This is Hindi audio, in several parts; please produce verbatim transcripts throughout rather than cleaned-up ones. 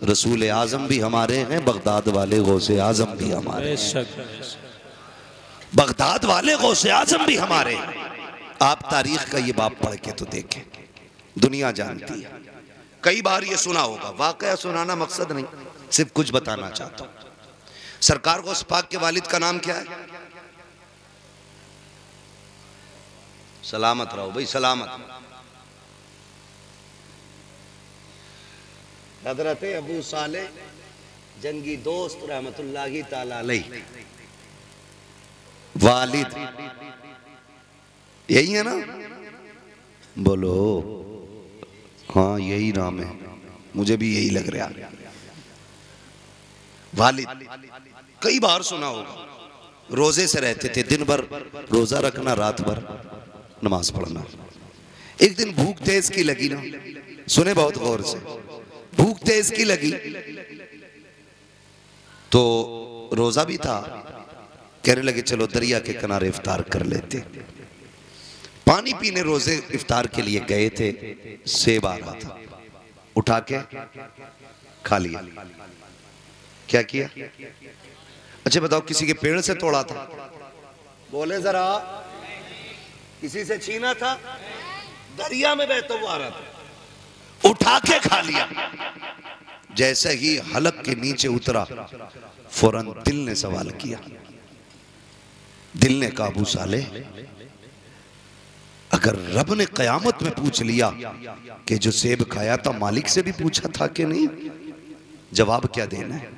रसूल आजम भी हमारे हैं, बगदाद वाले गौसे आजम भी हमारे, बगदाद वाले गौसे आजम भी हमारे। आप तारीख का ये बाप पढ़ के तो देखें, दुनिया जानती है। कई बार ये सुना होगा, वाकया सुनाना मकसद नहीं, सिर्फ कुछ बताना चाहता हूं। सरकार गौस पाक के वालिद का नाम क्या है? सलामत रहो भाई, सलामत। हजरत अबू साले जंगी दोस्त रहमतुल्लाहि ताला अलैह वालिद, यही है ना? बोलो हाँ यही नाम है, मुझे भी यही लग रहा। वालिद कई बार सुना होगा। रोजे से रहते थे, दिन भर रोजा रखना, रात भर नमाज पढ़ना। एक दिन भूख तेज की लगी ना, सुने बहुत गौर से, भूख तेज की लगी तो रोजा भी था, कहने लगे चलो दरिया के किनारे इफ्तार कर लेते। पानी पीने रोजे इफ्तार के लिए गए थे, सेब आ रहा था, उठा के खा लिया। क्या किया? अच्छा बताओ, किसी के पेड़ से तोड़ा था? बोले जरा, किसी से छीना था? दरिया में बहता हुआ आ रहा था, उठा के खा लिया। जैसे ही हलक के नीचे उतरा, फौरन दिल ने सवाल किया। दिल ने कहा, अबू साले, अगर रब ने कयामत में पूछ लिया कि जो सेब खाया था मालिक से भी पूछा था कि नहीं, जवाब क्या देना है?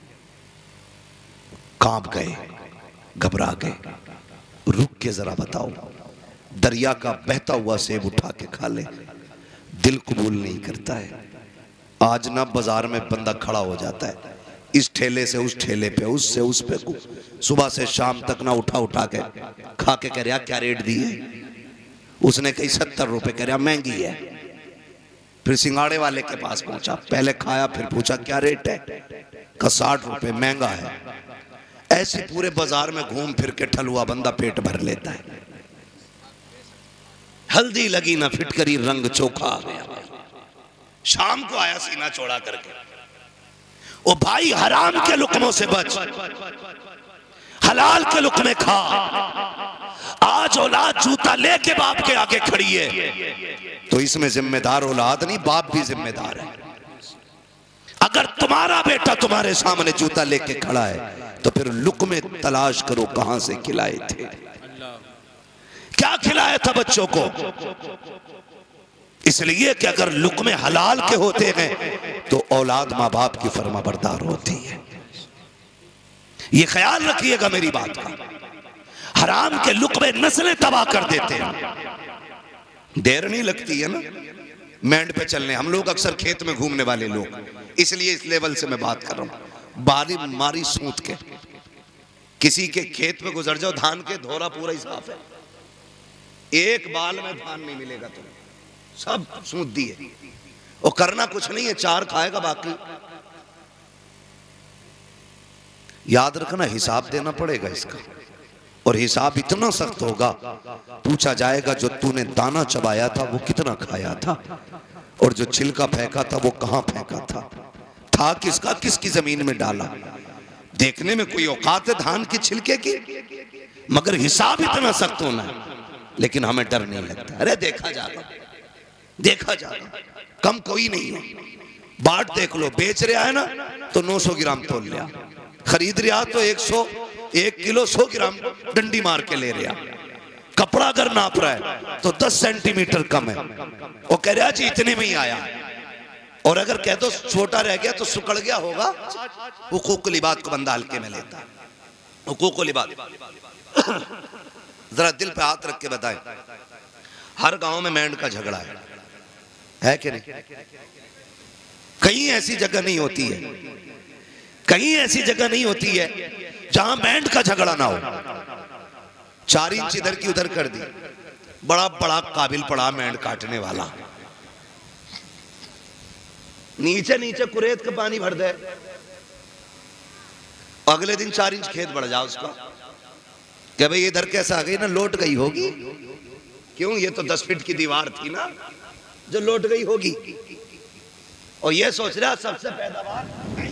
कांप गए, घबरा गए। रुक के जरा बताओ, दरिया का बहता हुआ सेब उठा के खा ले, दिल कबूल नहीं करता है। आज ना बाजार में बंदा खड़ा हो जाता है, इस ठेले से उस ठेले पे, उससे उस पे, सुबह से शाम तक ना उठा उठा के खा के कह रहा क्या रेट दी है? उसने कही सत्तर रुपए, कह रहा महंगी है। फिर सिंगाड़े वाले के पास पहुंचा, पहले खाया फिर पूछा क्या रेट है? का साठ रुपए, महंगा है। ऐसे पूरे बाजार में घूम फिर के ठलुआ बंदा पेट भर लेता है। हल्दी लगी ना फिटकरी, रंग चोखा आ गया। शाम को आया सीना चौड़ा करके, ओ भाई हराम के लुकमों से बच, हलाल के लुकमे खा। आज औलाद जूता लेके बाप के आगे खड़ी है तो इसमें जिम्मेदार औलाद नहीं, बाप भी जिम्मेदार है। अगर तुम्हारा बेटा तुम्हारे सामने जूता लेके खड़ा है तो फिर लुकमे तलाश करो, कहां से खिलाए थे, क्या खिलाया था बच्चों को। इसलिए कि अगर लुकमे हलाल के होते हैं तो औलाद माँ बाप की फर्माबरदार होती है। ये ख्याल रखिएगा मेरी बात का। हराम के लुकमे नस्लें तबाह कर देते हैं। देर नहीं लगती है ना मैंड पे चलने। हम लोग अक्सर खेत में घूमने वाले लोग, इसलिए इस लेवल से मैं बात कर रहा हूं। बारी मारी सूत के किसी के खेत में गुजर जाओ, धान के धोरा पूरा ही साफ है, एक बाल में धान नहीं मिलेगा तुम्हें, सब सूत दिए। और करना कुछ नहीं है, चार खाएगा बाकी। याद रखना, हिसाब देना पड़ेगा इसका, और हिसाब इतना सख्त होगा, पूछा जाएगा जो तूने दाना चबाया था वो कितना खाया था, और जो छिलका फेंका था वो कहां फेंका था, था किसका, किसकी जमीन में डाला। देखने में कोई औकात है धान के छिलके की, मगर हिसाब इतना सख्त होना है। लेकिन हमें डर नहीं लगता, अरे देखा जाएगा, देखा जाएगा, कम कोई नहीं है। बाट देख लो, बेच रहा है ना तो नौ सौ ग्राम तोल लिया, खरीद रहा तो एक सौ एक किलो सौ ग्राम डंडी मार के ले रहा। कपड़ा अगर नाप रहा है तो दस सेंटीमीटर कम है, वो कह रहा जी इतने में ही आया। और अगर कह दो छोटा रह गया तो सुकड़ गया होगा। हुकूक लिबात को बंदा हल्के में लेता है। हुकूक लिबात जरा दिल पे हाथ रख के बताएं, हर गांव में मेंढ का झगड़ा है, है कि नहीं? कहीं ऐसी जगह नहीं होती है, कहीं ऐसी जगह नहीं होती है जहां मेंढ का झगड़ा ना हो। चार इंच इधर की उधर कर दी, बड़ा बड़ा काबिल पड़ा मेंढ काटने वाला, नीचे नीचे कुरेत का पानी भर दे, अगले दिन चार इंच खेत बढ़ जाओ उसका, क्या भाई इधर कैसे आ गई ना, लौट गई होगी। क्यों, ये तो दस फीट की दीवार थी ना जो लौट गई होगी। और ये सोच रहा सबसे पैदावार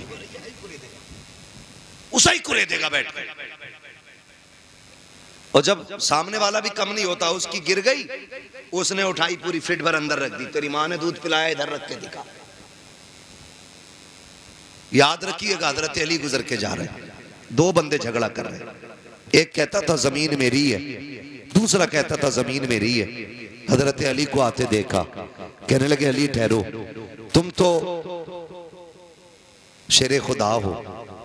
उसे ही कुरे देगा बैठ कर। और जब सामने वाला भी कम नहीं होता, उसकी गिर गई, उसने उठाई पूरी फिट भर अंदर रख दी। तेरी माँ ने दूध पिलाया, इधर रख के दिखा। याद रखिएगा, हजरत अली गुजर के जा रहे हैं, दो बंदे झगड़ा कर रहे हैं। एक कहता था जमीन मेरी है, दूसरा कहता था जमीन मेरी है। हजरत अली को आते देखा, कहने लगे अली ठहरो, तुम तो शेरे खुदा हो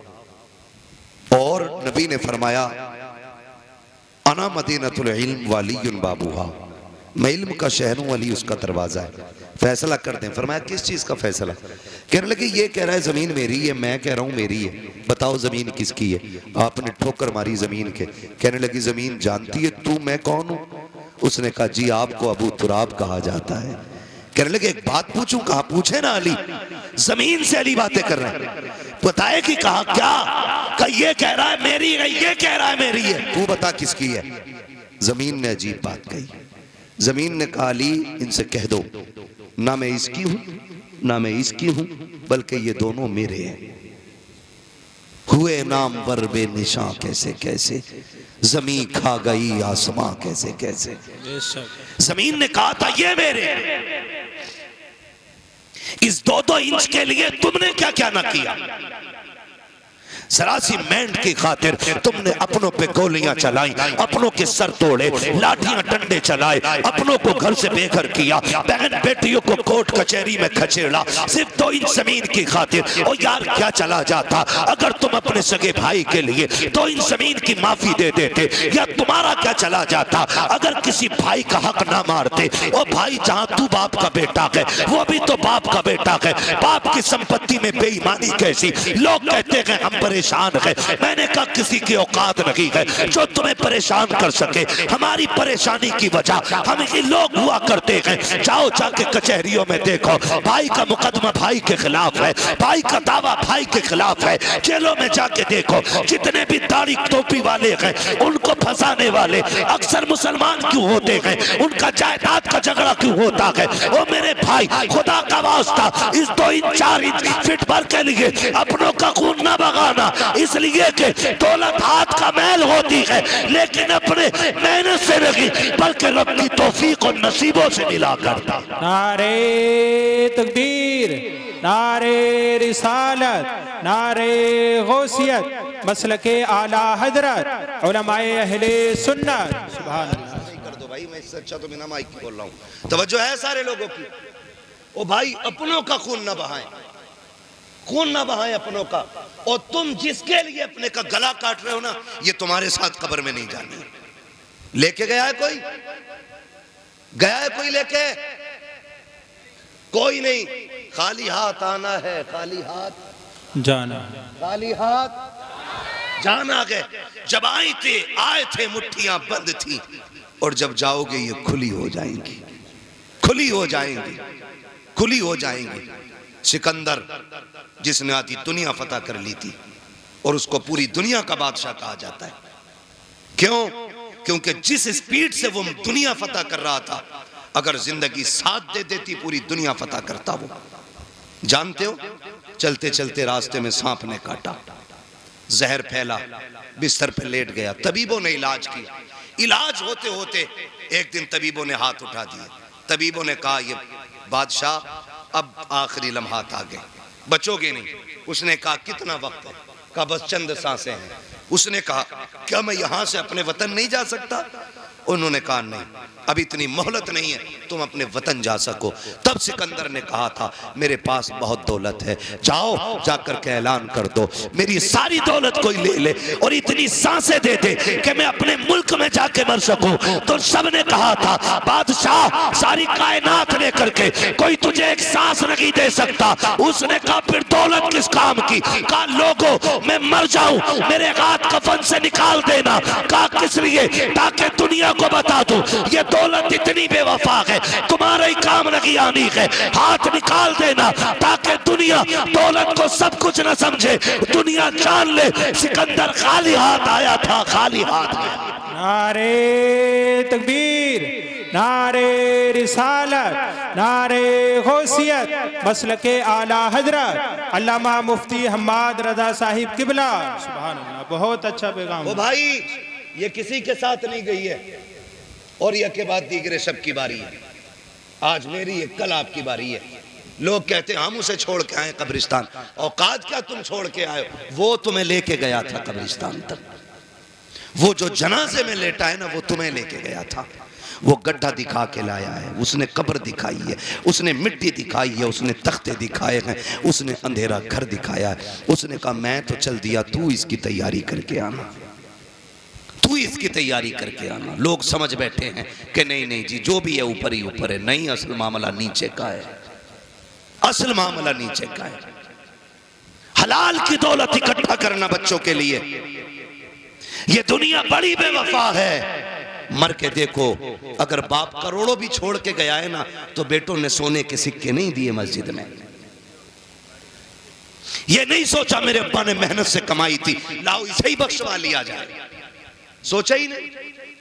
और नबी ने फरमाया अना मदीनतुल इल्म वालियुन बाबूहा, मैं इल्म का शहर हूं, अली उसका दरवाजा है, फैसला कर दें। फरमाया किस चीज का फैसला? कहने लगे ये कह रहा है जमीन मेरी है, मैं कह रहा हूं मेरी है, बताओ जमीन किसकी है? आपने ठोकर मारी जमीन के। कहने लगी जमीन जानती है तू मैं कौन हूं? उसने कहा जी आपको अबू तुराब कहा जाता है। कहने लगे एक बात पूछूं? कहा पूछे ना अली। जमीन से अली बातें कर रहे हैं, बताए कि कहा क्या? कहा ये कह रहा है मेरी है, ये कह रहा है मेरी है, तू बता किसकी है? जमीन ने अजीब बात कही। जमीन ने कहा अली इनसे कह दो ना मैं इसकी हूं ना मैं इसकी हूं, बल्कि ये दोनों मेरे हैं। हुए नाम वर बे निशां कैसे कैसे, जमीन खा गई आसमां कैसे कैसे। जमीन ने कहा था ये मेरे, इस दो दो इंच के लिए तुमने क्या क्या ना किया। जरा सी मेंढ की खातिर तुमने अपनों पे गोलियां चलाई, अपनों के सर तोड़े, लाठियां डंडे चलाए, अपनों को घर से बेघर किया, बहन बेटियों को कोर्ट कचहरी में खचेड़ा, सिर्फ दो इंच जमीन की खातिर। और यार क्या चला जाता अगर तुम अपने सगे भाई के लिए दो इंच जमीन की माफी दे देते, या तुम्हारा क्या चला जाता अगर किसी भाई का हक ना मारते। और भाई जहां तू बाप का बेटा है वो भी तो बाप का बेटा है, बाप की संपत्ति में बेईमानी कैसी। लोग कहते हैं हम परेशान है, मैंने कहा किसी की औकात नहीं है जो तुम्हें परेशान कर सके। हमारी परेशानी की वजह हम ही लोग हुआ करते हैं। जाओ जाके कचहरियों में देखो, भाई का मुकदमा भाई के खिलाफ है, भाई का दावा भाई के खिलाफ है। जेलों में जाके देखो जितने भी दाढ़ी टोपी वाले हैं उनको फंसाने वाले अक्सर मुसलमान क्यों होते हैं, उनका जायदाद का झगड़ा क्यों होता है। ओ मेरे भाई खुदा का वास्ता इस दो इंच चार इंच फिट भर के लिए अपनों का खून न बगाना, इसलिए कि दौलत हाथ का मैल होती है लेकिन अपने मेहनत से नहीं बल्कि रब की तौफीक और नसीबों से मिला करता। नारे तकबीर, नारे रिसालत, नारे गौसियत, मसलके आला हजरत, उलमाए अहले सुन्नत। सुभान अल्लाह। कर दो भाई, मैं इससे अच्छा तो बिना माइक की बोल रहा हूँ। तवज्जो है सारे लोगों की। ओ भाई अपनों का खून ना बहाएं, खून ना बहाएं अपनों का। और तुम जिसके लिए अपने का गला काट रहे हो ना, ये तुम्हारे साथ कब्र में नहीं जानी। लेके गया है कोई? गया है कोई लेके? कोई नहीं। खाली हाथ आना है, खाली हाथ जाना, खाली हाथ जाना गए। जब आए थे आए थे मुट्ठियां बंद थी, और जब जाओगे ये खुली हो जाएंगी, खुली हो जाएंगी, खुली हो जाएंगी। सिकंदर जिसने आधी दुनिया फतह कर ली थी और उसको पूरी दुनिया का बादशाह कहा जाता है। क्यों? क्योंकि जिस स्पीड से वो दुनिया फतह कर रहा था, अगर जिंदगी साथ दे देती पूरी दुनिया फतह करता वो। जानते हो, चलते चलते रास्ते में सांप ने काटा, जहर फैला, बिस्तर पे लेट गया। तबीबों ने इलाज किया, इलाज होते होते एक दिन तबीबों ने हाथ उठा दिए। तबीबों ने कहा ये बादशाह अब आखिरी लम्हात आ गए, बचोगे नहीं। उसने कहा कितना वक्त है? कहा बस चंद सांसें हैं। उसने कहा क्या मैं यहां से अपने वतन नहीं जा सकता? उन्होंने कहा नहीं, अब इतनी मोहलत नहीं है तुम अपने वतन जा सको। तब सिकंदर ने कहा था मेरे पास बहुत दौलत है, जाओ जाकर के ऐलान कर दो मेरी सारी दौलत कोई ले ले और इतनी सांसें दे दे कि मैं अपने मुल्क में जाके मर सकूं। तो सबने कहा था बादशाह सारी कायनात लेकर के कोई तुझे एक सांस नहीं दे सकता। उसने कहा फिर दौलत किस काम की? कहा लोगों मैं मर जाऊं, मेरे हाथ कफन से निकाल देना। कहा किस लिए? ताकि दुनिया को बता दूं ये दौलत इतनी बेवफा है, तुम्हारे ही काम नहीं आनी है। हाथ निकाल देना ताकि दुनिया दौलत को सब कुछ न समझे, दुनिया जान ले सिकंदर खाली हाथ आया था, खाली हाथ गया। नारे तकबीर, नारे रिसालत, नारे गौसियत, मसलके आला हजरत अल्लामा मुफ्ती हम्माद रजा साहिब किबला। सुभान अल्लाह, बहुत अच्छा पैगाम। वो भाई ये किसी के साथ नहीं गई है और यह के बाद दीगरे सब की बारी है। आज मेरी है, कल आपकी बारी है। लोग कहते हैं हम उसे छोड़ के आए कब्रिस्तान। औकात क्या तुम छोड़ के आए? वो तुम्हें लेके गया था कब्रिस्तान तक। वो जो जनाजे में लेटा है ना, वो तुम्हें लेके गया था। वो गड्ढा दिखा के लाया है, उसने कब्र दिखाई है, उसने मिट्टी दिखाई है, उसने तख्ते दिखाए हैं, उसने अंधेरा घर दिखाया है। उसने कहा मैं तो चल दिया, तू इसकी तैयारी करके आना, तू इसकी तैयारी करके आना। लोग समझ बैठे हैं कि नहीं नहीं जी जो भी है ऊपर ही ऊपर है। नहीं, असल मामला नीचे का है, असल मामला नीचे का है। हलाल की दौलत इकट्ठा करना बच्चों के लिए। ये दुनिया बड़ी बेवफा है। मर के देखो, अगर बाप करोड़ों भी छोड़ के गया है ना, तो बेटों ने सोने के सिक्के नहीं दिए मस्जिद में। ये नहीं सोचा मेरे अब्बा ने मेहनत से कमाई थी, लाओ इसे ही बख्शवा लिया जाए। सोचा ही नहीं।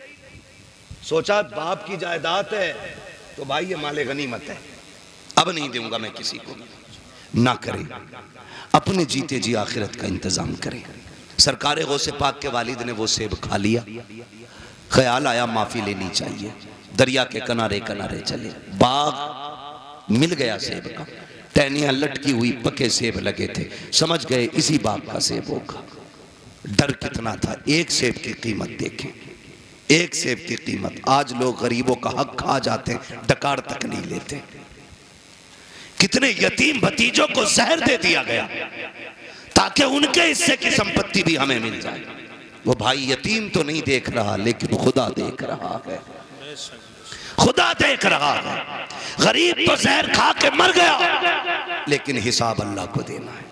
सोचा बाप की जायदाद है तो भाई ये माले गनीमत है, अब नहीं दूंगा मैं किसी को। ना करें, अपने जीते जी आखिरत का इंतजाम करें। सरकार गौसे पाक के वालिद ने वो सेब खा लिया, ख्याल आया माफी लेनी चाहिए। दरिया के किनारे किनारे चले, बाग मिल गया सेब का, टहनियां लटकी हुई पके सेब लगे थे। समझ गए इसी बाग का सेब होगा। डर कितना था। एक सेब की कीमत देखें, एक सेब की कीमत। आज लोग गरीबों का हक खा जाते हैं, डकार तक नहीं लेते। कितने यतीम भतीजों को जहर दे दिया गया ताकि उनके हिस्से की संपत्ति भी हमें मिल जाए। वो भाई यतीम तो नहीं देख रहा, लेकिन खुदा देख रहा है, खुदा देख रहा है। गरीब तो जहर खा के मर गया, लेकिन हिसाब अल्लाह को देना है,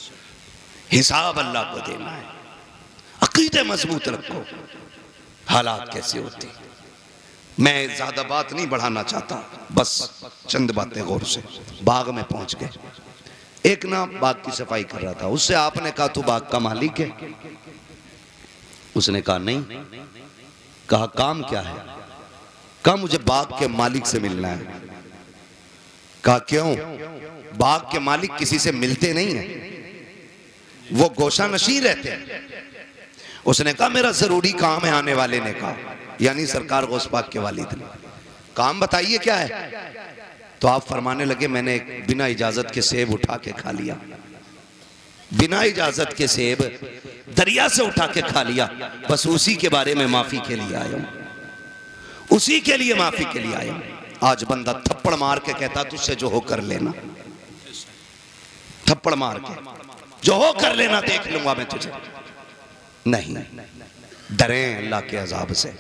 हिसाब अल्लाह को देना है। अकीदे मजबूत रखो। हालात कैसे होते, मैं ज्यादा बात नहीं बढ़ाना चाहता, बस चंद बातें गौर से। बाग में पहुंच गए, एक ना बाग की सफाई कर रहा था। उससे आपने कहा तू बाग का मालिक है? उसने कहा नहीं। कहा काम क्या है? कहा मुझे बाग के मालिक से मिलना है। कहा क्यों? बाग के मालिक किसी से मिलते नहीं है, वो गोशा नशीं रहते हैं। उसने कहा मेरा जरूरी काम है। आने वाले ने कहा, यानी सरकार गौस पाक के वालिद ने। काम बताइए क्या है? तो आप फरमाने लगे मैंने बिना इजाजत के सेब उठा के खा लिया, बिना इजाजत के सेब दरिया से उठा के खा लिया। बस उसी के बारे में माफी के लिए आया हूं, उसी के लिए माफी के लिए आया हूं। आज बंदा थप्पड़ मार के कहता तुझसे जो हो कर लेना, थप्पड़ मार के जो हो कर लेना, देख लूंगा मैं तुझे। नहीं, डरे अल्लाह के अजाब से।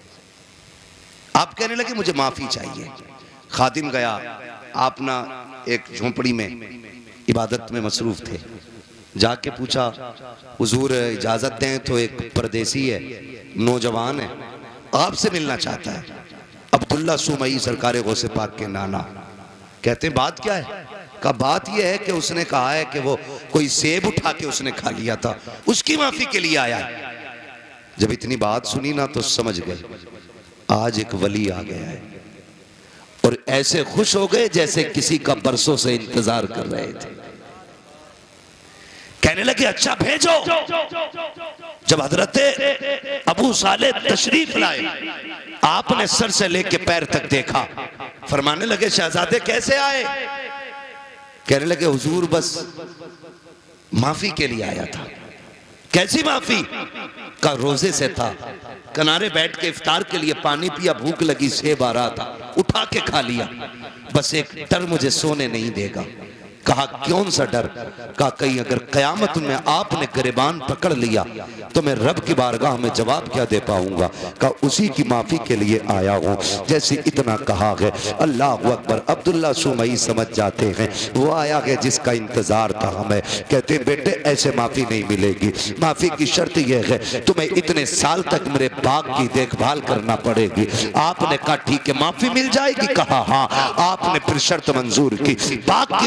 आप कहने लगे मुझे माफी चाहिए। खादिम गया, आप ना एक झोंपड़ी में इबादत में मसरूफ थे, जाके पूछा हुजूर इजाजत दें तो एक परदेसी है, नौजवान है, आपसे मिलना चाहता है। अब्दुल्ला सुमई सरकार गौसे पाक के नाना कहते हैं बात क्या है? का बात यह है कि उसने कहा है कि वो कोई सेब उठा के उसने खा लिया था, उसकी माफी के लिए आया है। जब इतनी बात सुनी ना तो समझ गए आज एक वली आ गया है, और ऐसे खुश हो गए जैसे किसी का बरसों से इंतजार कर रहे थे। कहने लगे अच्छा भेजो। जब हजरत अबू साले तशरीफ लाए, आपने सर से लेके पैर तक देखा। फरमाने लगे शहजादे कैसे आए? कहने लगे हुजूर बस माफी के लिए आया था। कैसी माफी? का रोजे से था, किनारे बैठ के इफ्तार के लिए पानी पिया, भूख लगी, सेब आ रहा था, उठा के खा लिया। बस एक डर मुझे सोने नहीं देगा। कहा कौन सा डर? कहा कहीं अगर कयामत में आपने गिरबान पकड़ लिया तो मैं रब की बारगाह में जवाब क्या दे पाऊंगा। कहा उसी की माफी के लिए आया हूँ। जैसे इतना कहा है अल्लाह अकबर, अब्दुल्ला सुमई समझ जाते हैं वो आया है जिसका इंतजार था हमें। कहते बेटे ऐसे माफी नहीं मिलेगी, माफी की शर्त यह है तुम्हें इतने साल तक मेरे बाग की देखभाल करना पड़ेगी। आपने कहा ठीक है माफी मिल जाएगी? कहा हाँ। आपने फिर शर्त मंजूर की, बाग की रखवाली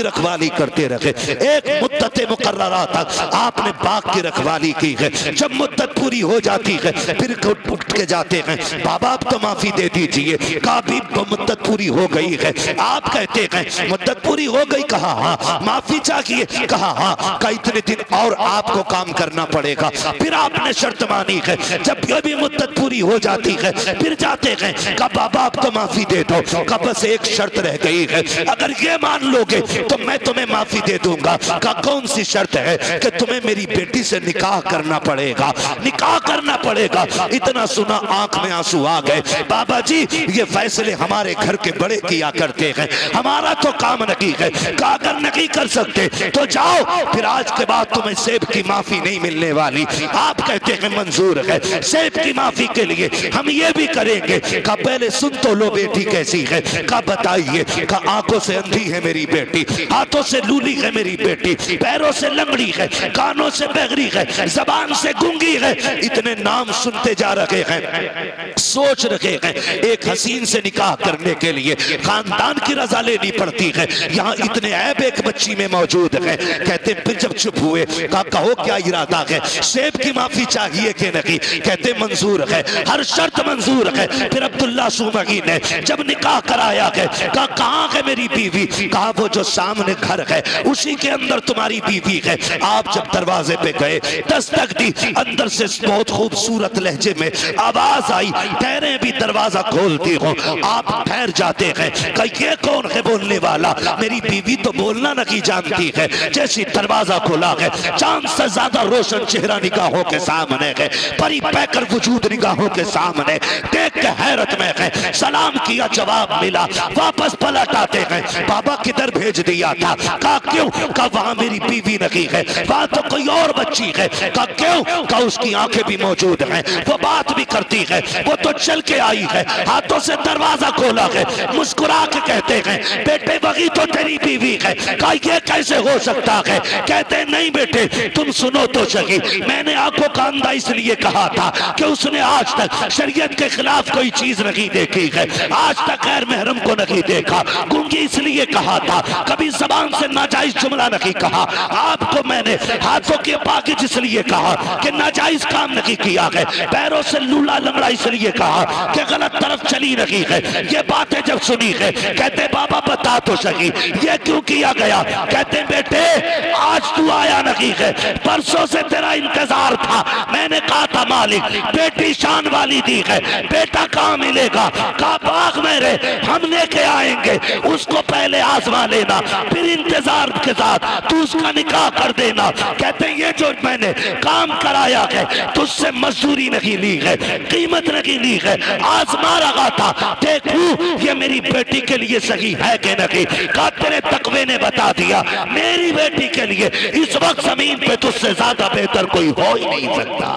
रखवाली करते रहे। एक मुद्दत मुकर्ररा तक आपने बाग की रखवाली की है। जब मुद्दत पूरी हो जाती है फिर उठ के जाते हैं, बाबा आप तो माफी दे दीजिए। कहा भी मुद्दत पूरी हो गई है। आप कहते हैं मुद्दत पूरी हो गई, कहा हाँ। माफी चाहिए, कहा हाँ। का इतने दिन और आपको काम करना पड़ेगा। फिर आपने शर्त मानी है। जब ये भी मुद्दत पूरी हो जाती है फिर जाते हैं, कहा बाबा आप तो माफी दे दो। कहा बस एक शर्त रह गई है, अगर ये मान लोगे तो मैं तुम्हें माफी दे दूंगा। कहा कौन सी शर्त है? कि तुम्हें मेरी बेटी से निकाह करना पड़ेगा, निकाह करना पड़ेगा। इतना सुना आंख में आंसू आ गए। बाबा जी ये फैसले हमारे घर के बड़े किया करते हैं, हमारा तो काम नहीं है। कहा अगर नहीं कर सकते तो जाओ, फिर आज के बाद तुम्हें सेब की माफी नहीं मिलने वाली। आप कहते हैं मंजूर है, सेब की माफी के लिए हम ये भी करेंगे। कहा पहले सुन तो लो बेटी कैसी है। कहा बताइए। कहा आंखों से अंधी है मेरी बेटी, हाथों से लूली है मेरी बेटी, पैरों से लंगड़ी है, कानों से बहरी है, जबान से गूंगी है। इतने नाम सुनते जा रहे हैं, सोच रहे हैं एक हसीन से निकाह करने के लिए खानदान की रजा लेनी पड़ती है। यहाँ इतने ऐब एक बच्ची में मौजूद है। कहते फिर जब चुप हुए कहा कहो क्या इरादा है, सेब की माफी चाहिए कि नहीं? कहते मंजूर है, हर शर्त मंजूर है। फिर अब्दुल्ला सुमगी ने जब निकाह कराया है, कहा कहाँ है मेरी बीवी? कहा वो जो सामने घर है उसी के अंदर तुम्हारी बीवी है। आप जब दरवाजे पे गए दस्तक दी, अंदर से बहुत खूबसूरत लहजे में आवाज आई, ठहरे भी दरवाजा खोलती हो। आप ठहर जाते हैं, कहा ये कौन है बोलने वाला? मेरी बीवी तो बोलना नहीं जानती है। जैसी दरवाजा खोला है चांद से ज्यादा रोशन चेहरा निगाहों के सामने है, परी पैकर वजूद निगाहों के सामने। देख के हैरत में है, सलाम किया जवाब मिला, वापस पलट आते हैं। बाबा किधर भेज दिया था? कहा क्यों? कहा वहां मेरी बीवी नहीं है, वहां तो कोई और बच्ची है। कहा क्यों? कहा उसकी आंखें भी मौजूद हैं, वो बात भी करती है, वो तो चल के आई है, हाथों से दरवाजा खोला है, मुस्कुरा के कहते हैं बेटे वही तो तेरी बीवी है। कहा ये कैसे हो सकता है? कहते नहीं बेटे तुम सुनो तो सही, मैंने आंखों का अंधा इसलिए कहा था कि उसने आज तक शरीयत के खिलाफ कोई चीज नहीं देखी है, आज तक गैर महरम को नहीं देखा। गूंगी इसलिए कहा था, कभी जबान से नाजायज जुमला नहीं कहा। आपको मैंने हाथों के पाकिज इसलिए कहा कि नाजायज काम नहीं किया है, पैरों से लूला लंगड़ा इसलिए कहा कि गलत तरफ चली नहीं है। ये बातें जब सुनी है कहते बाबा बता तो सही ये क्यों किया गया? कहते बेटे आज तू आया नहीं है, परसों से तेरा इंतजार था। मैंने कहा था मालिक बेटी शान वाली दी है, बेटा कहाँ मिलेगा? कहा बाग मेरे हम लेके आएंगे, उसको पहले आजमा लेना, फिर इंतजार के साथ तू उसका निकाह कर देना। कहते ये जो मैंने काम कराया है तुझसे मजदूरी नहीं ली है, कीमत नहीं ली है, आजमा रहा था देखूं ये मेरी बेटी के लिए सही है कि नहीं। कहा तेरे तकवे ने बता दिया मेरी बेटी के लिए इस वक्त जमीन पे तुझसे ज्यादा बेहतर कोई हो ही नहीं सकता।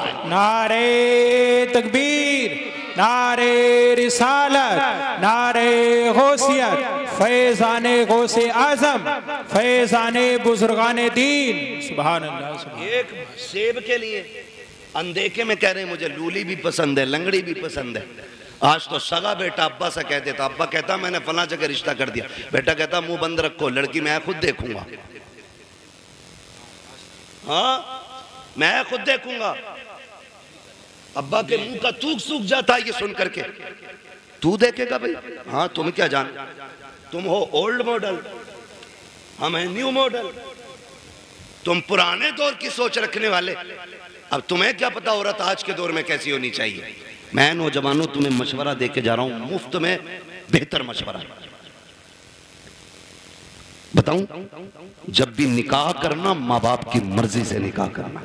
नारे तकबीर, नारे रिसालत, नारे गौसियत, फैज़ाने गौसे आजम, फैज़ाने बुजुर्गाने दीन। सुभान अल्लाह। एक सेब के लिए अनदेखे में कह रहे हैं मुझे लूली भी पसंद है, लंगड़ी भी पसंद है। आज तो सगा बेटा अब्बा से कह देता, अब्बा कहता मैंने फला जगह रिश्ता कर दिया, बेटा कहता मुंह बंद रखो, लड़की मैं खुद देखूंगा। हाँ मैं खुद देखूंगा। अब्बा के मुंह का थूक सूख जाता है ये सुन करके। तू देखेगा भाई? हाँ तुम क्या जान, तुम हो ओल्ड मॉडल, हम हैं न्यू मॉडल, तुम पुराने दौर की सोच रखने वाले। अब तुम्हें क्या पता औरत आज के दौर में कैसी होनी चाहिए। मैं नौजवानों तुम्हें मशवरा दे के जा रहा हूं, मुफ्त में बेहतर मशवरा बताऊं। जब भी निकाह करना माँ बाप की मर्जी से निकाह करना,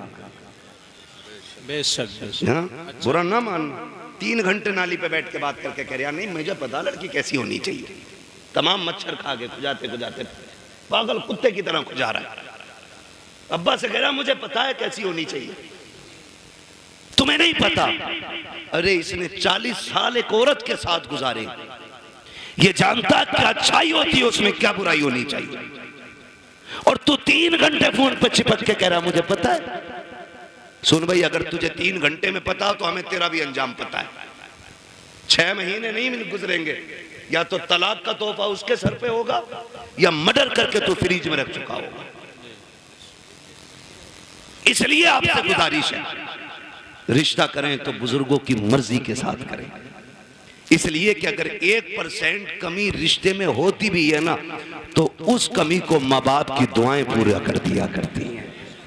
बेशक बेशक, बुरा ना मानना। तीन घंटे नाली पे बैठ के बात करके कह रहा नहीं मुझे पता लड़की कैसी होनी चाहिए, तमाम मच्छर खा गए खुजाते खुजाते पागल कुत्ते की तरह खुजा रहा है। अब्बा से कह रहा मुझे पता है कैसी होनी चाहिए, तुम्हें नहीं पता। अरे इसने चालीस साल एक औरत के साथ गुजारे, ये जानता क्या अच्छाई होती है उसमें क्या बुराई होनी चाहिए, और तू तीन घंटे फोन पे चिपक के कह रहा मुझे पता है। सुन भाई अगर तुझे तीन घंटे में पता हो तो हमें तेरा भी अंजाम पता है। छह महीने नहीं गुजरेंगे या तो तलाक का तोहफा उसके सर पे होगा या मर्डर करके तो फ्रिज में रख चुका होगा। इसलिए आपसे गुजारिश है, रिश्ता करें तो बुजुर्गों की मर्जी के साथ करें। इसलिए कि अगर एक परसेंट कमी रिश्ते में होती भी है ना, तो उस कमी को माँ बाप की दुआएं पूरा कर दिया करती हैं।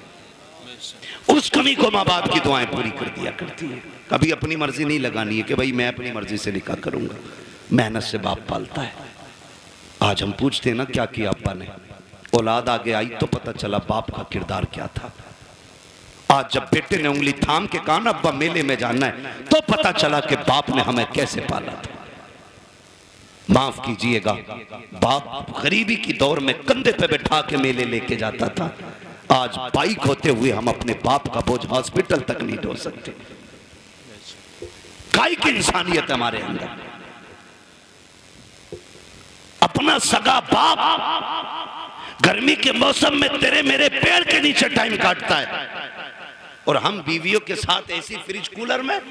उस कमी को माँ बाप की दुआएं पूरी कर दिया करती हैं। कभी अपनी मर्जी नहीं लगानी है कि भाई मैं अपनी मर्जी से निकाह करूंगा। मेहनत से बाप पालता है। आज हम पूछते हैं ना क्या किया अब्बा ने, औलाद आगे आई तो पता चला बाप का किरदार क्या था। आज जब बेटे ने उंगली थाम के कहा ना अब्बा मेले में जाना है, तो पता चला कि बाप ने हमें कैसे पाला था। माफ कीजिएगा, बाप गरीबी की दौर में कंधे पे बैठा के मेले लेके जाता था। आज बाइक होते हुए हम अपने बाप का बोझ हॉस्पिटल तक नहीं ढो सकते। काय की इंसानियत हमारे अंदर। अपना सगा बाप गर्मी के मौसम में तेरे मेरे पेड़ के नीचे टाइम काटता है, और हम बीवियों के साथ ऐसी फ्रिज कूलर में,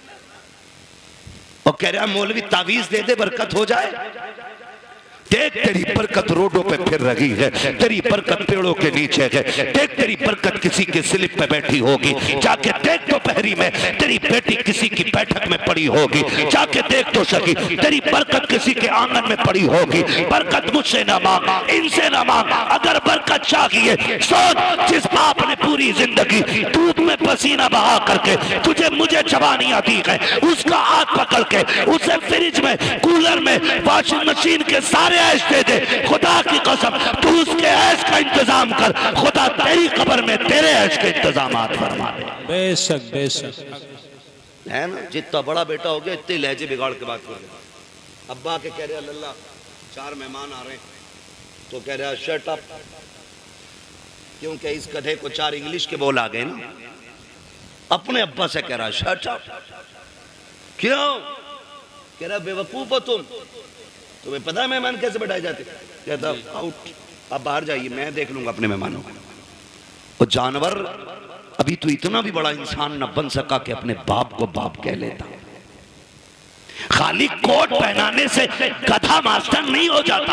और कह रहा मौलवी तावीज दे दे बरकत हो जाए। देख तेरी बरकत रोडों पे फिर रही है, तेरी बरकत पेड़ों के नीचे है। देख तेरी बरकत किसी के स्लिप पे बैठी होगी, जाके देख तो पहरी में तेरी बेटी किसी की बैठक में पड़ी होगी, जाके देख तो सही तेरी बरकत किसी के आंगन में पड़ी होगी। बरकत मुझसे ना मांग, इनसे ना मांग, अगर बरकत चाहिए सोच जिस बाप ने पूरी जिंदगी धूप में पसीना बहा करके तुझे मुझे जवानियां दी है, उसका हाथ पकड़ के उसे फ्रिज में कूलर में वॉशिंग मशीन के सारे ऐश दे दे। खुदा की कसम तू उसके ऐश का इंतजाम कर, खुदा तेरी कब्र में तेरे ऐश के इंतजाम फरमा दे। बेशक बेशक है ना, जितना बड़ा बेटा हो गया इतने लहजे बिगाड़ के बात कर रहे। अब्बा के कह रहे अल्लाह चार मेहमान आ रहे हैं, तो कह रहा शट अप, क्योंकि इस गधे को चार इंग्लिश के बोल आ गए ना। अपने अब्बा से कह रहा शट अप, क्यों? कह रहा बेवकूफ हो तुम, तुम्हें पता है मेहमान कैसे बैठाए जाते? कहता आउट, आप बाहर जाइए, मैं देख लूंगा अपने मेहमानों को। वो जानवर अभी तो इतना भी बड़ा इंसान न बन सका कि अपने बाप को बाप कह लेता। खाली कोट पहनाने से गधा मास्टर नहीं हो जाता।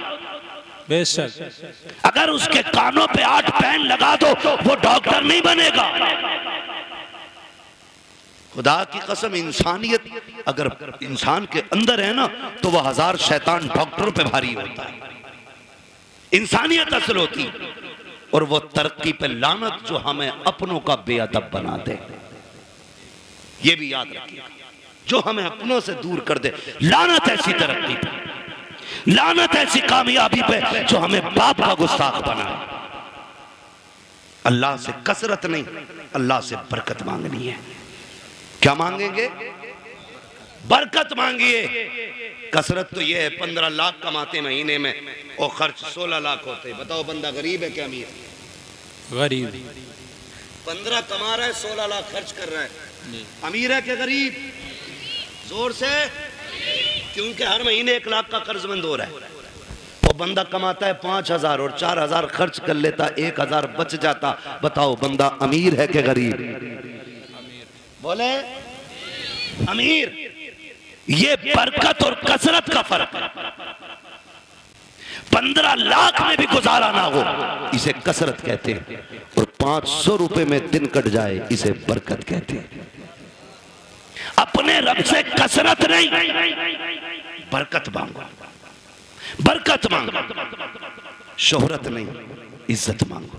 बेशक अगर उसके कानों पे आठ पैन लगा दो वो डॉक्टर नहीं बनेगा। खुदा की कसम, इंसानियत अगर इंसान के अंदर है ना, तो वह हजार शैतान डॉक्टरों पे भारी होता है। इंसानियत असल होती, और वो तरक्की पे लानत जो हमें अपनों का बेअदब बना दे। ये भी याद रखिए, जो हमें अपनों से दूर कर दे, लानत ऐसी तरक्की पे, लानत ऐसी कामयाबी पे जो हमें बाप का गुस्ताख बनाए। अल्लाह से कसरत नहीं, अल्लाह से बरकत मांगनी है। क्या मांगेंगे? बरकत मांगिए। कसरत तो ये है, पंद्रह लाख कमाते महीने में और खर्च सोलह लाख होते। बताओ बंदा गरीब है क्या अमीर? गरीब। पंद्रह कमा रहा है, सोलह लाख खर्च कर रहा है, अमीर है क्या गरीब? जोर से, क्योंकि हर महीने एक लाख का कर्जमंद हो रहा है। वो बंदा कमाता है पांच हजार और चार हजार खर्च कर लेता, एक हजार बच जाता। बताओ बंदा अमीर है क्या गरीब? बोले अमीर। ये बरकत और कसरत का फर्क है। पंद्रह लाख में भी गुजारा ना हो इसे कसरत कहते हैं, और पांच सौ रुपए में दिन कट जाए इसे बरकत कहते हैं। अपने रब से कसरत नहीं, बरकत मांगो, बरकत मांगो, शोहरत नहीं, इज्जत मांगो,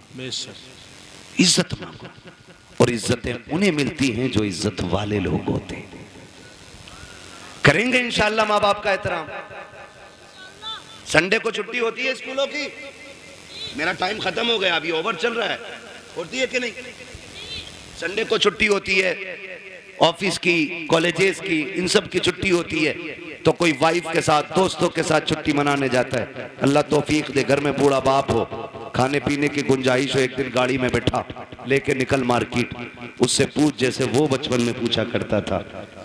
इज्जत मांगो। और इज्जतें उन्हें मिलती हैं जो इज्जत वाले लोग होते हैं। करेंगे इंशाअल्लाह माँ बाप का एहतराम। संडे को छुट्टी होती है स्कूलों की? मेरा टाइम खत्म हो गया, अभी ओवर चल रहा है, होती है कि नहीं? संडे को छुट्टी होती है, ऑफिस की, कॉलेजेस की, इन सब की छुट्टी होती है, तो कोई वाइफ के साथ, दोस्तों के साथ छुट्टी मनाने जाता है। अल्लाह तौफीक दे, घर में बूढ़ा बाप हो, खाने पीने की गुंजाइश हो, एक दिन गाड़ी में बैठा, लेके निकल मार्केट, उससे पूछ जैसे वो बचपन में पूछा करता था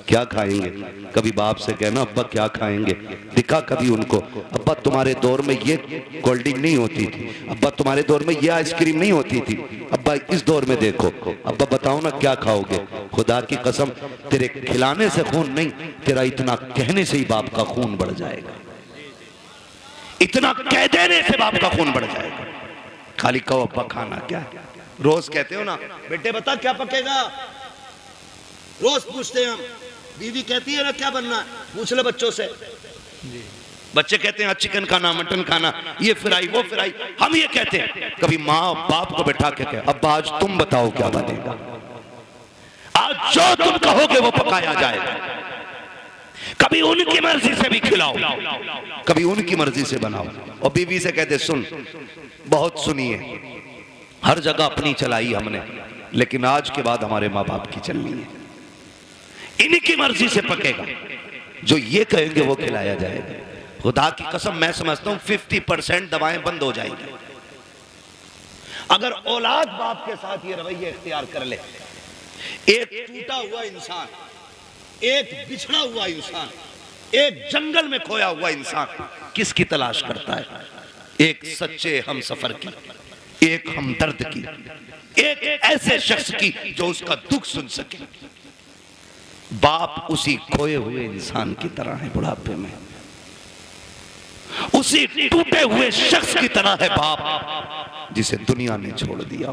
क्या खाएंगे? कभी बाप से कहना अब्बा क्या खाएंगे, दिखा कभी उनको, अब्बा तुम्हारे दौर में ये कोल्ड ड्रिंक नहीं होती थी, अब्बा तुम्हारे दौर में ये आइसक्रीम नहीं होती थी, अब्बा इस दौर में देखो, अब्बा बताओ ना क्या खाओगे? खुदा की कसम तेरे खिलाने से खून नहीं, तेरा इतना कहने से ही बाप का खून बढ़ जाएगा, इतना कह देने से बाप का खून बढ़ जाएगा। खाली कहो अब्बा खाना क्या है? रोज कहते हो ना बेटे बता क्या पकेगा, रोज पूछते हैं हम, बीवी कहती है ना क्या बनना है, पूछ ले बच्चों से, बच्चे कहते हैं चिकन खाना, मटन खाना, ये फ्राई वो फ्राई, हम ये कहते हैं। कभी माँ बाप को बैठा के कहे अब्बा आज तुम बताओ क्या बनेगा, आज जो तुम कहोगे वो पकाया जाएगा। कभी उनकी मर्जी से भी खिलाओ, कभी उनकी मर्जी से बनाओ। और बीवी से कहते सुन, बहुत सुनिए, हर जगह अपनी चलाई हमने, लेकिन आज के बाद हमारे माँ बाप की चलनी है, इनकी मर्जी से पकेगा, जो ये कहेंगे वो खिलाया जाएगा। खुदा की कसम मैं समझता हूं फिफ्टी परसेंट दवाएं बंद हो जाएंगी अगर औलाद बाप के साथ ये रवैया इख्तियार कर ले। एक टूटा हुआ इंसान, एक बिछड़ा हुआ इंसान, एक जंगल में खोया हुआ इंसान किसकी तलाश करता है? एक सच्चे हम सफर की, एक हमदर्द की, एक ऐसे शख्स की जो उसका दुख सुन सके। बाप उसी खोए हुए इंसान की तरह है बुढ़ापे में, उसी टूटे हुए शख्स की तरह है बाप जिसे दुनिया ने छोड़ दिया।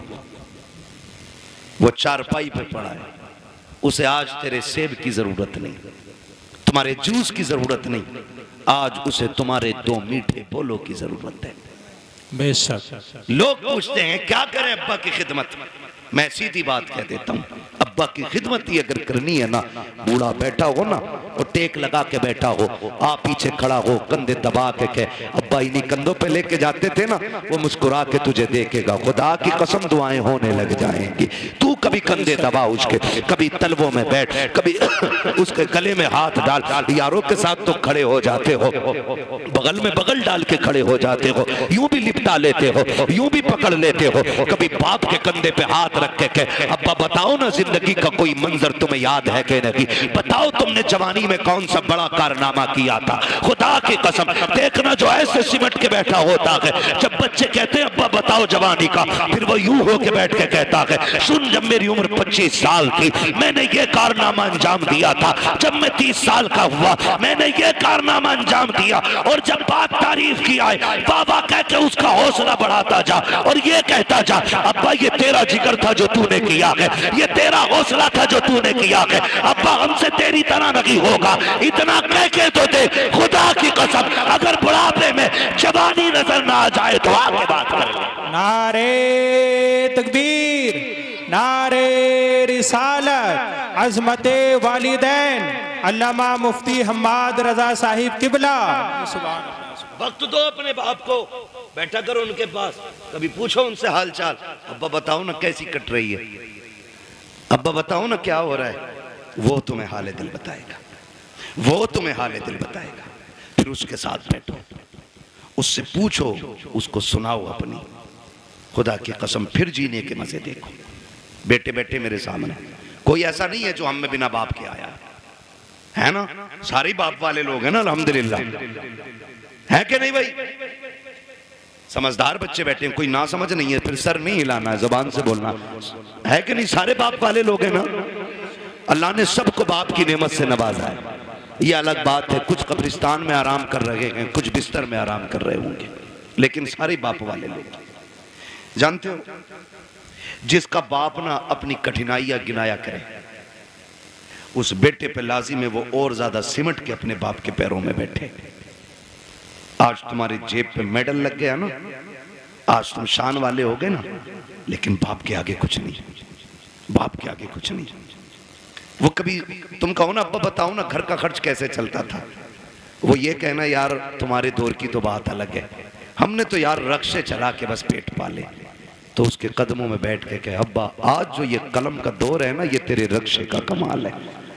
वो चारपाई पे पड़ा है, उसे आज तेरे सेब की जरूरत नहीं, तुम्हारे जूस की जरूरत नहीं, आज उसे तुम्हारे दो मीठे बोलों की जरूरत है। बेशक लोग पूछते हैं क्या करें अब्बा की खिदमत, मैं सीधी बात कह देता हूं, अब्बा की खिदमत ही अगर करनी है ना, बूढ़ा बैठा हो ना और टेक लगा के बैठा हो, आप पीछे खड़ा हो, कंधे दबा के कहे अब्बा इन्हीं कंधों पे लेके जाते थे ना, वो मुस्कुरा के तुझे देखेगा। खुदा की कसम दुआएं होने लग जाएंगी। तू कभी कंधे दबा उसके, कभी तलवों में बैठ, कभी उसके गले में हाथ डाल, यारों के साथ तो खड़े हो जाते हो, बगल में बगल डाल के खड़े हो जाते हो, यूं भी लिपटा लेते हो, यूं भी पकड़ लेते हो, कभी बाप के कंधे पे हाथ रख के कहे अब्बा बताओ ना जिंदगी का कोई मंजर तुम्हें याद है कि नहीं, बताओ तुमने जवानी में कौन सा बड़ा कारनामा किया था। खुदा की कसम देखना जो ऐसे सिमट के बैठा होता है, जब बच्चे कहते हैं अब्बा बताओ जवानी का, फिर वो यूं होके बैठ के कहता है सुन जब मेरी उम्र पच्चीस साल थी मैंने ये कारनामा अंजाम दिया था, जब मैं तीस साल का हुआ मैंने ये कारनामा अंजाम दिया, और जब बात तारीफ की आए बाबा कह के उसका हौसला बढ़ाता जा और ये कहता जा अब्बा ये तेरा जिगर था जो तूने किया है, ये तेरा हौसला था जो तूने किया है, अब्बा हमसे तेरी तरह नहीं होगा, इतना कह के तो दे। खुदा की कसम अगर बुढ़ापे में जवानी नजर ना आ जाए तो आगे बात करें। नारे तकबीर, नारे रिसालत, अज़मते वालिदैन, अल्लामा मुफ्ती हम्माद रजा साहिब किबला। वक्त दो अपने बाप को, बैठा करो उनके पास, कभी पूछो उनसे हाल चाल, अब्बा बताओ ना कैसी कट रही है, अब्बा बताओ ना क्या हो रहा है, वो तुम्हें हाले दिल बताएगा, वो तुम्हें हाले दिल बताएगा। फिर उसके साथ बैठो, उससे पूछो, उसको सुनाओ अपनी, खुदा की कसम फिर जीने के मजे देखो। बेटे बेटे मेरे सामने कोई ऐसा नहीं है जो हम में बिना बाप के आया है ना, सारे बाप वाले लोग हैं ना अल्हम्दुलिल्लाह, है कि नहीं भाई? समझदार बच्चे बैठे हैं, कोई ना समझ नहीं है, फिर सर नहीं हिलाना है, जुबान से बोलना है कि नहीं? सारे बाप वाले लोग हैं ना, अल्लाह ने सबको बाप की नेमत से नवाजा है। ये अलग बात है, कुछ कब्रिस्तान में आराम कर रहे हैं, कुछ बिस्तर में आराम कर रहे होंगे, लेकिन सारे बाप वाले लोग। जानते हो जिसका बाप ना अपनी कठिनाइयां गिनाया करे, उस बेटे पे लाजिम है वो और ज्यादा सिमट के अपने बाप के पैरों में बैठे। आज तुम्हारी जेब पे मेडल लग गया ना, आज तुम शान वाले हो गए ना, लेकिन बाप के आगे कुछ नहीं, बाप के आगे कुछ नहीं। वो कभी तुम कहो ना अब्बा बताओ ना घर का खर्च कैसे चलता था, वो ये कहना यार तुम्हारे दौर की तो बात अलग है, हमने तो यार रक्शे चला के बस पेट पाले। तो उसके कदमों में बैठ के कहे अब्बा आज जो ये कलम का दौर है ना, ये तेरे रक्शे का कमाल है,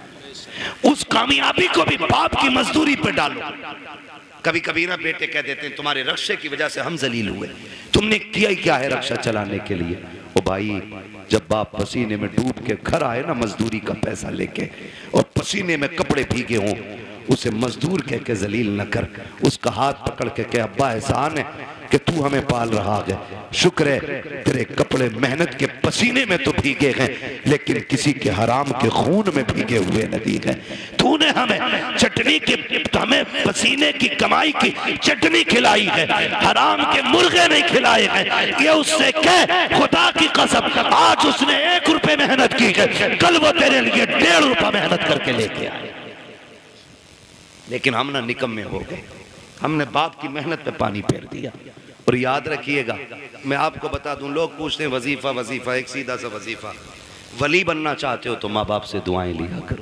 उस कामयाबी को भी बाप की मजदूरी पे डालो। कभी कभी ना बेटे कह देते हैं तुम्हारे रक्शे की वजह से हम जलील हुए, तुमने किया ही क्या है रक्षा चलाने के लिए। ओ भाई जब बाप पसीने में डूब के घर आए ना मजदूरी का पैसा लेके और पसीने में कपड़े भीगे हों, उसे मजदूर कह के जलील न कर, उसका हाथ पकड़ के कह अब्बा एहसान है कि तू हमें पाल रहा है, शुक्र है तेरे कपड़े मेहनत के पसीने में तो भीगे हैं लेकिन किसी के हराम के खून में भीगे हुए नहीं गए। तूने हमें चटनी की, हमें पसीने की कमाई की चटनी खिलाई है, हराम के मुर्गे नहीं खिलाए हैं। ये उससे कह खुदा की कसम, आज उसने एक रुपए मेहनत की है, कल वो तेरे लिए डेढ़ रुपया मेहनत करके लेके आए। लेकिन हम ना निकम्मे हो गए, हमने बाप की मेहनत पे पानी फेर दिया। और याद रखिएगा, मैं आपको बता दूं, लोग पूछते हैं वजीफा वजीफा, एक सीधा सा वजीफा, वली बनना चाहते हो तो माँ बाप से दुआएं लिया करो।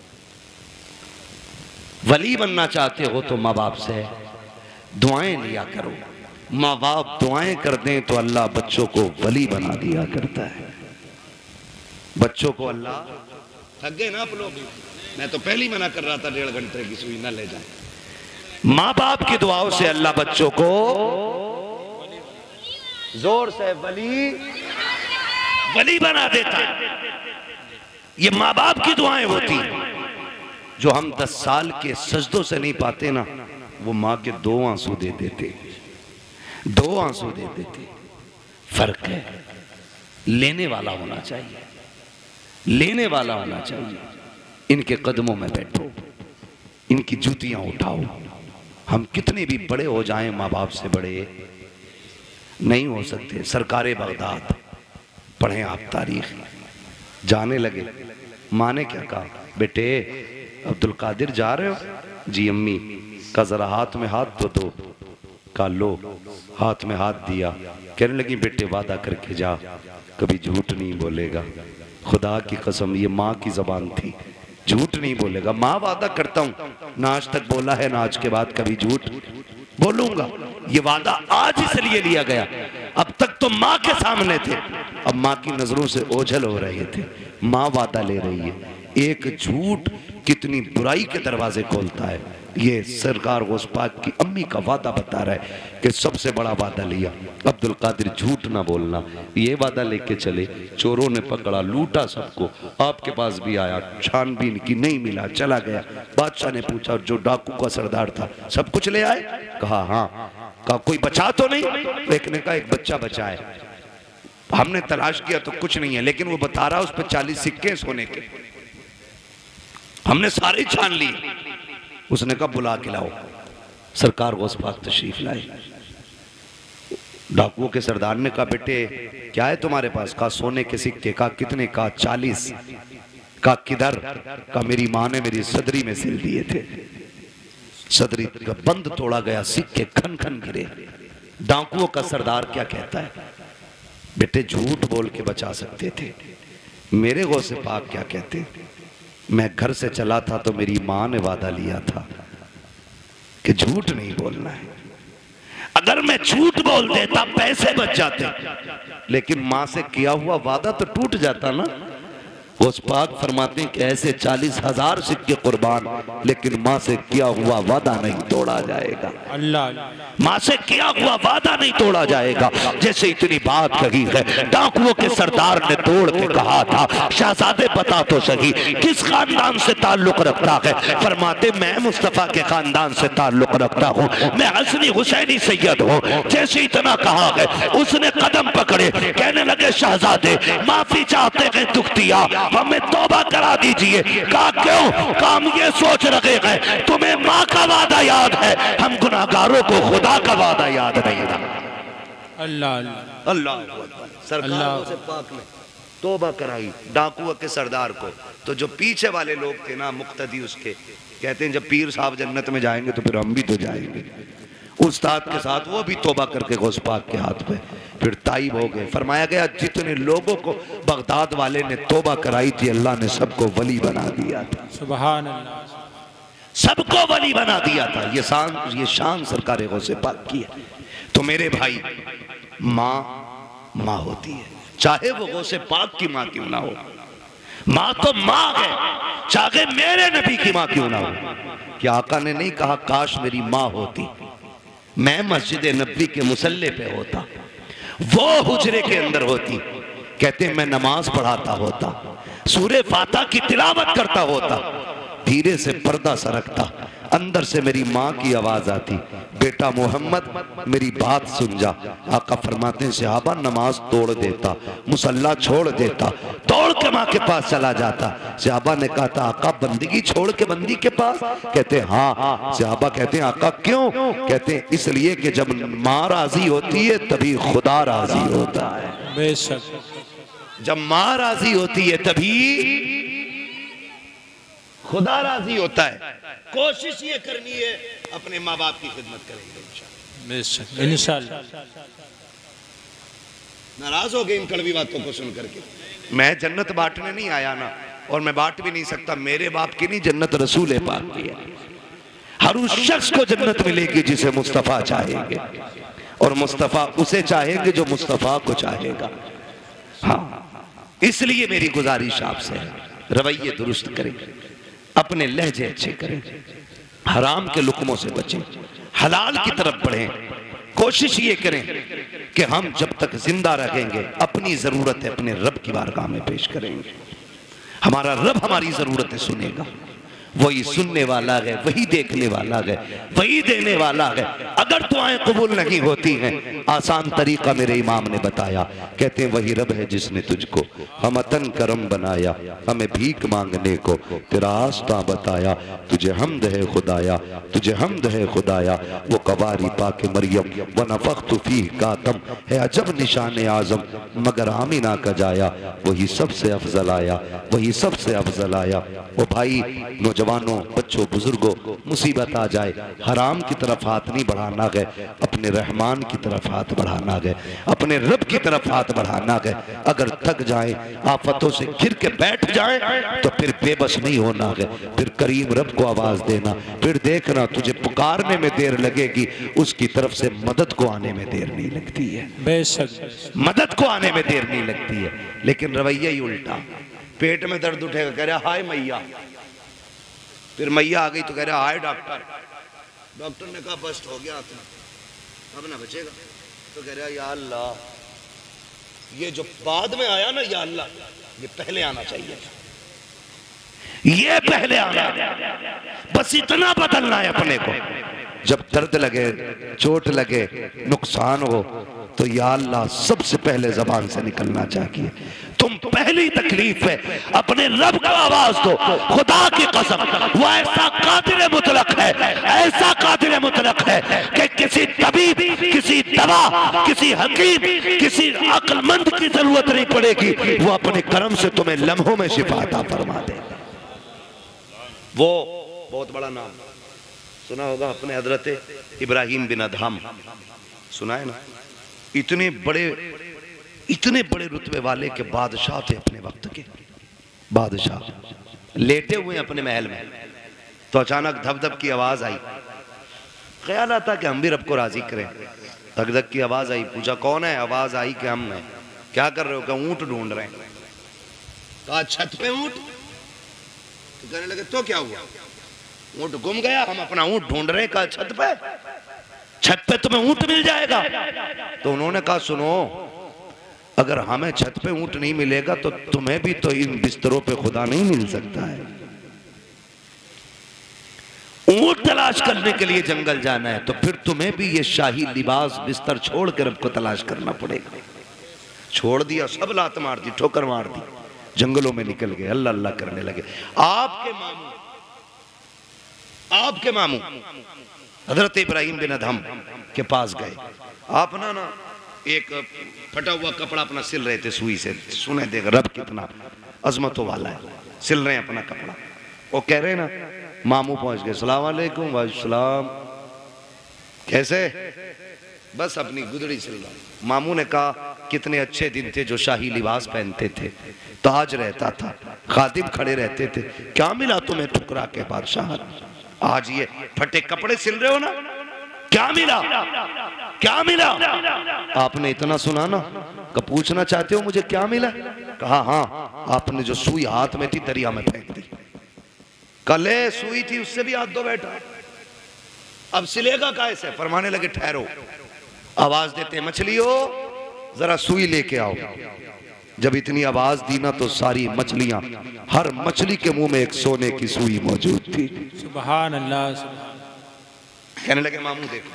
वली बनना चाहते हो तो माँ बाप से दुआएं लिया करो। माँ बाप दुआएं कर दें तो अल्लाह बच्चों को वली बना दिया करता है। बच्चों को अल्लाह, थक गए ना आप लोग, मैं तो पहले ही मना कर रहा था डेढ़ घंटे की सुई ना ले जाए। माँ बाप की दुआओं से अल्लाह बच्चों को, जोर से, वली वली बना देता है। ये माँ बाप की दुआएं होती जो हम दस साल के सजदों से नहीं पाते ना, वो माँ के दो आंसू दे देते, दो आंसू दे देते। फर्क है, लेने वाला होना चाहिए, लेने वाला होना चाहिए। इनके कदमों में बैठो, इनकी जूतियां उठाओ। हम कितने भी बड़े हो जाएं, माँ बाप से बड़े नहीं हो सकते। सरकारे बगदाद पढ़ें आप तारीख, जाने लगे, माँ ने क्या कहा, बेटे अब्दुल कादिर जा रहे हो? जी अम्मी। का जरा हाथ में हाथ तो दो। का लो, हाथ में हाथ दिया। कहने लगी बेटे वादा करके जा, कभी झूठ नहीं बोलेगा। खुदा की कसम, ये माँ की जबान थी, झूठ नहीं बोलेगा। माँ वादा करता हूँ, ना आज तक बोला है ना आज के बाद कभी झूठ बोलूंगा। ये वादा आज इसलिए लिया गया, अब तक तो माँ के सामने थे, अब माँ की नजरों से ओझल हो रहे थे। माँ वादा ले रही है। एक झूठ कितनी बुराई के दरवाजे खोलता है। ये सरकार गौस पाक की अम्मी का वादा बता रहा है कि सबसे बड़ा वादा लिया, अब्दुल कादिर झूठ ना बोलना। ये वादा लेके चले, चोरों ने पकड़ा, लूटा सबको। आपके पास भी आया, छानबीन की, नहीं मिला, चला गया। बादशाह ने पूछा जो डाकू का सरदार था, सब कुछ ले आए? कहा हाँ। कहा कोई बचा तो नहीं? एक ने कहा एक बच्चा बचा है, हमने तलाश किया तो कुछ नहीं है, लेकिन वो बता रहा उस पर चालीस सिक्के सोने के, हमने सारे छान लिए। उसने कहा बुला के लाओ। सरकार गौस पाक तशरीफ लाए। डाकुओं के सरदार ने कहा बेटे क्या है तुम्हारे पास? कहा सोने के सिक्के। कहा कितने? कहा चालीस। कहा किधर? कहा मेरी माँ ने मेरी सदरी में सिल दिए थे। सदरी का बंद तोड़ा गया, सिक्के खन खन गिरे। डाकुओं का सरदार क्या कहता है? बेटे झूठ बोल के बचा सकते थे। मेरे गौसे पाक क्या कहते? मैं घर से चला था तो मेरी माँ ने वादा लिया था कि झूठ नहीं बोलना है। अगर मैं झूठ बोल देता पैसे बच जाते, लेकिन माँ से किया हुआ वादा तो टूट जाता ना। उस पाक फरमाते हैं कि ऐसे चालीस हजार सिक्के कुर्बान, लेकिन माँ से किया हुआ वादा नहीं तोड़ा जाएगा। अल्लाह, माँ से किया हुआ वादा नहीं तोड़ा जाएगा। जैसे इतनी बात कही है, डाकुओं के सरदार ने तोड़ के कहा था शहजादे बता तो सही किस खानदान से ताल्लुक रखता है? फरमाते मैं मुस्तफा के खानदान से ताल्लुक रखता हूँ, मैं हसनी हुसैनी सैयद हूँ। जैसे इतना कहा है, उसने कदम पकड़े, कहने लगे शहजादे माफी चाहते हैं दुख दिया, हमें तौबा करा दीजिए। कहा क्यों? काम ये सोच रहे हैं तुम्हें माँ का वादा याद है, हम गुनाहगारों को खुदा का वादा याद नहीं था। अल्लाह अल्लाह सरकार से पाक ने तौबा कराई डाकुओं के सरदार को। तो जो पीछे वाले लोग थे ना मुक्तदी उसके, कहते हैं जब पीर साहब जन्नत में जाएंगे तो फिर हम भी तो जाएंगे। उस्ताद के साथ वो भी तौबा करके गौस पाक के हाथ पे फिर ताइब हो गए। फरमाया गया जितने लोगों को बगदाद वाले ने तौबा कराई थी, अल्लाह ने सबको वली बना दिया था। सुभान अल्लाह, सबको वली बना दिया था। ये शान, ये शान सरकार गौसे पाक की है। तो मेरे भाई, माँ माँ होती है, चाहे वो गौसे पाक की माँ क्यों ना हो। माँ तो माँ है, चाहे मेरे नबी की माँ क्यों ना हो। क्या आका ने नहीं कहा काश मेरी माँ होती, मैं मस्जिद नबी के मुसल्ले पे होता, वो हुजरे के अंदर होती, कहते मैं नमाज पढ़ाता होता, सूरे फातिहा की तिलावत करता होता, धीरे से पर्दा सरकता, अंदर से मेरी माँ की आवाज आती, बेटा मोहम्मद मेरी बात सुन जा। आका फरमाते हैं सहाबा नमाज तोड़ देता, मुसल्ला छोड़ देता, दौड़ के माँ के पास चला जाता। सहाबा ने कहा था आका बंदगी छोड़ के बंदी के पास? कहते हाँ। सहाबा कहते हैं आका क्यों? कहते हैं इसलिए कि जब माँ राजी होती है तभी खुदा राजी होता है। बेशक जब माँ राजी होती है तभी खुदा राजी होता है। कोशिश ये करनी है अपने माँ बाप की खिदमत करेंगे इंशाअल्लाह। इंशाअल्लाह। नाराज हो गए इन कड़वी बातों को सुन करके। मैं जन्नत बांटने नहीं आया ना, और मैं बांट भी नहीं सकता। मेरे बाप की नहीं जन्नत रसूल पाक की है। हर उस शख्स को जन्नत मिलेगी जिसे मुस्तफ़ा चाहेंगे, और मुस्तफ़ा उसे चाहेंगे जो मुस्तफ़ा को चाहेगा। हाँ, इसलिए मेरी गुजारिश आपसे है रवैये दुरुस्त करें, अपने लहजे अच्छे करें, हराम के लुकमों से बचें, हलाल की तरफ बढ़ें। कोशिश ये करें कि हम जब तक जिंदा रहेंगे अपनी जरूरतें अपने रब की बारगाह में पेश करेंगे। हमारा रब हमारी जरूरतें सुनेगा। वही सुनने वाला है, वही देखने वाला है, वही देने वाला है। अगर दुआएं कबूल नहीं होती हैं, आसान तरीका मेरे इमाम ने बताया। कहते हैं वही रब है जिसने तुझको हमतन करम बनाया, हमें भीख मांगने को तेरा आस्था बताया। तुझे हमद है खुदाया, तुझे हमद है खुदाया। वो कवारी पाके मरियम व नफ़ख्तु फीह कातम है अजब निशान आजम, मगर आमिना का जाया वही सबसे अफजल आया, वही सबसे अफजल आया। वो भाई नौजवानों, बच्चों, बुजुर्गों, मुसीबत आ जाए हराम की तरफ हाथ नहीं बढ़ाना है, अपने रहमान की तरफ हाथ बढ़ाना है, अपने रब की तरफ हाथ बढ़ाना है। अगर थक जाए, आफतों से घिर के बैठ जाए तो फिर बेबस नहीं होना है, फिर करीम रब को आवाज देना। फिर देखना तुझे पुकारने में देर लगेगी, उसकी तरफ से मदद को आने में देर नहीं लगती है। बेशक मदद को आने में देर नहीं लगती है। लेकिन रवैया ही उल्टा, पेट में दर्द उठेगा कह रहा हाय मैया, फिर मैया आ गई तो कह रहा हाय डॉक्टर। डॉक्टर ने कहा बस्ट हो गया अब ना बचेगा, तो कह रहा या अल्लाह, ये जो बाद में आया ना या अल्लाह, ये पहले आना चाहिए था, ये पहले आना। बस इतना बदलना है अपने को। जब दर्द लगे, चोट लगे, नुकसान हो, तो या अल्लाह सबसे पहले जबान से निकलना चाहिए। तुम पहली तकलीफ है अपने रब को आवाज दो। खुदा की कसम वो ऐसा कादिर मुतलक है, ऐसा कादिर मुतलक है कि किसी तबीब, किसी दवा, किसी हकीम, किसी अक्लमंद की जरूरत नहीं पड़ेगी। वो अपने करम से तुम्हें लम्हों में शिफा अता फरमा दे। वो बहुत बड़ा नाम सुना होगा अपने हजरत इब्राहिम बिन अदहम, सुना है ना? इतने बड़े इतने बड़े रुतबे वाले के बादशाह थे अपने वक्त के बादशाह। लेटे हुए अपने महल में, तो अचानक धब धब की आवाज आई। ख्याल आता कि हम भी रब को राजी करें। धक धक की आवाज आई, पूछा कौन है? आवाज आई कि हम हैं। क्या कर रहे हो? क्या ऊंट ढूंढ रहे हैं। कहा छत पे ऊंट। तो कहने लगे तो क्या हुआ? ऊंट गुम गया, हम अपना ऊंट ढूंढ रहे हैं। कहा छत पे? छत पे तुम्हें ऊंट मिल जाएगा। तो उन्होंने कहा सुनो, अगर हमें छत पे ऊंट नहीं मिलेगा तो तुम्हें भी तो इन बिस्तरों पे खुदा नहीं मिल सकता है। ऊंट तलाश करने के लिए जंगल जाना है तो फिर तुम्हें भी ये शाही लिबास बिस्तर छोड़ कर रब को तलाश करना पड़ेगा। छोड़ दिया, सब लात मार दी, ठोकर मार दी, जंगलों में निकल गए, अल्लाह अल्लाह करने लगे। आपके मामू आपके मामू हजरत इब्राहिम बिन अदहम के पास गए। आप ना ना एक फटा हुआ कपड़ा अपना सिल रहे थे सुई से। सुने देख रब कितना अजमतों वाला है, सिल रहे हैं अपना कपड़ा। वो कह रहे ना, मामू पहुंच गए, सलाम अलैकुम। वालेकुम, कैसे? बस अपनी गुदड़ी सिल रहा। मामू ने कहा कितने अच्छे दिन थे जो शाही लिबास पहनते थे, ताज रहता था, खादिम खड़े रहते थे, क्या मिला तुम्हें ठुकरा के बादशाह? आज ये फटे कपड़े सिल रहे हो ना, क्या मिला? क्या मिला? आपने इतना सुना ना, कब पूछना चाहते हो मुझे क्या मिला? कहा हाँ, आपने जो सुई हाथ में थी दरिया में फेंक दी। कले सुई थी, उससे भी हाथ धो बैठा, अब सिलेगा कैसे? फरमाने लगे ठहरो। आवाज देते मछलियों जरा सुई लेके आओ। जब इतनी आवाज दी ना तो सारी मछलियां, हर मछली के मुंह में एक सोने की सुई मौजूद थी। सुभान अल्लाह। कहने लगे मामू देखो,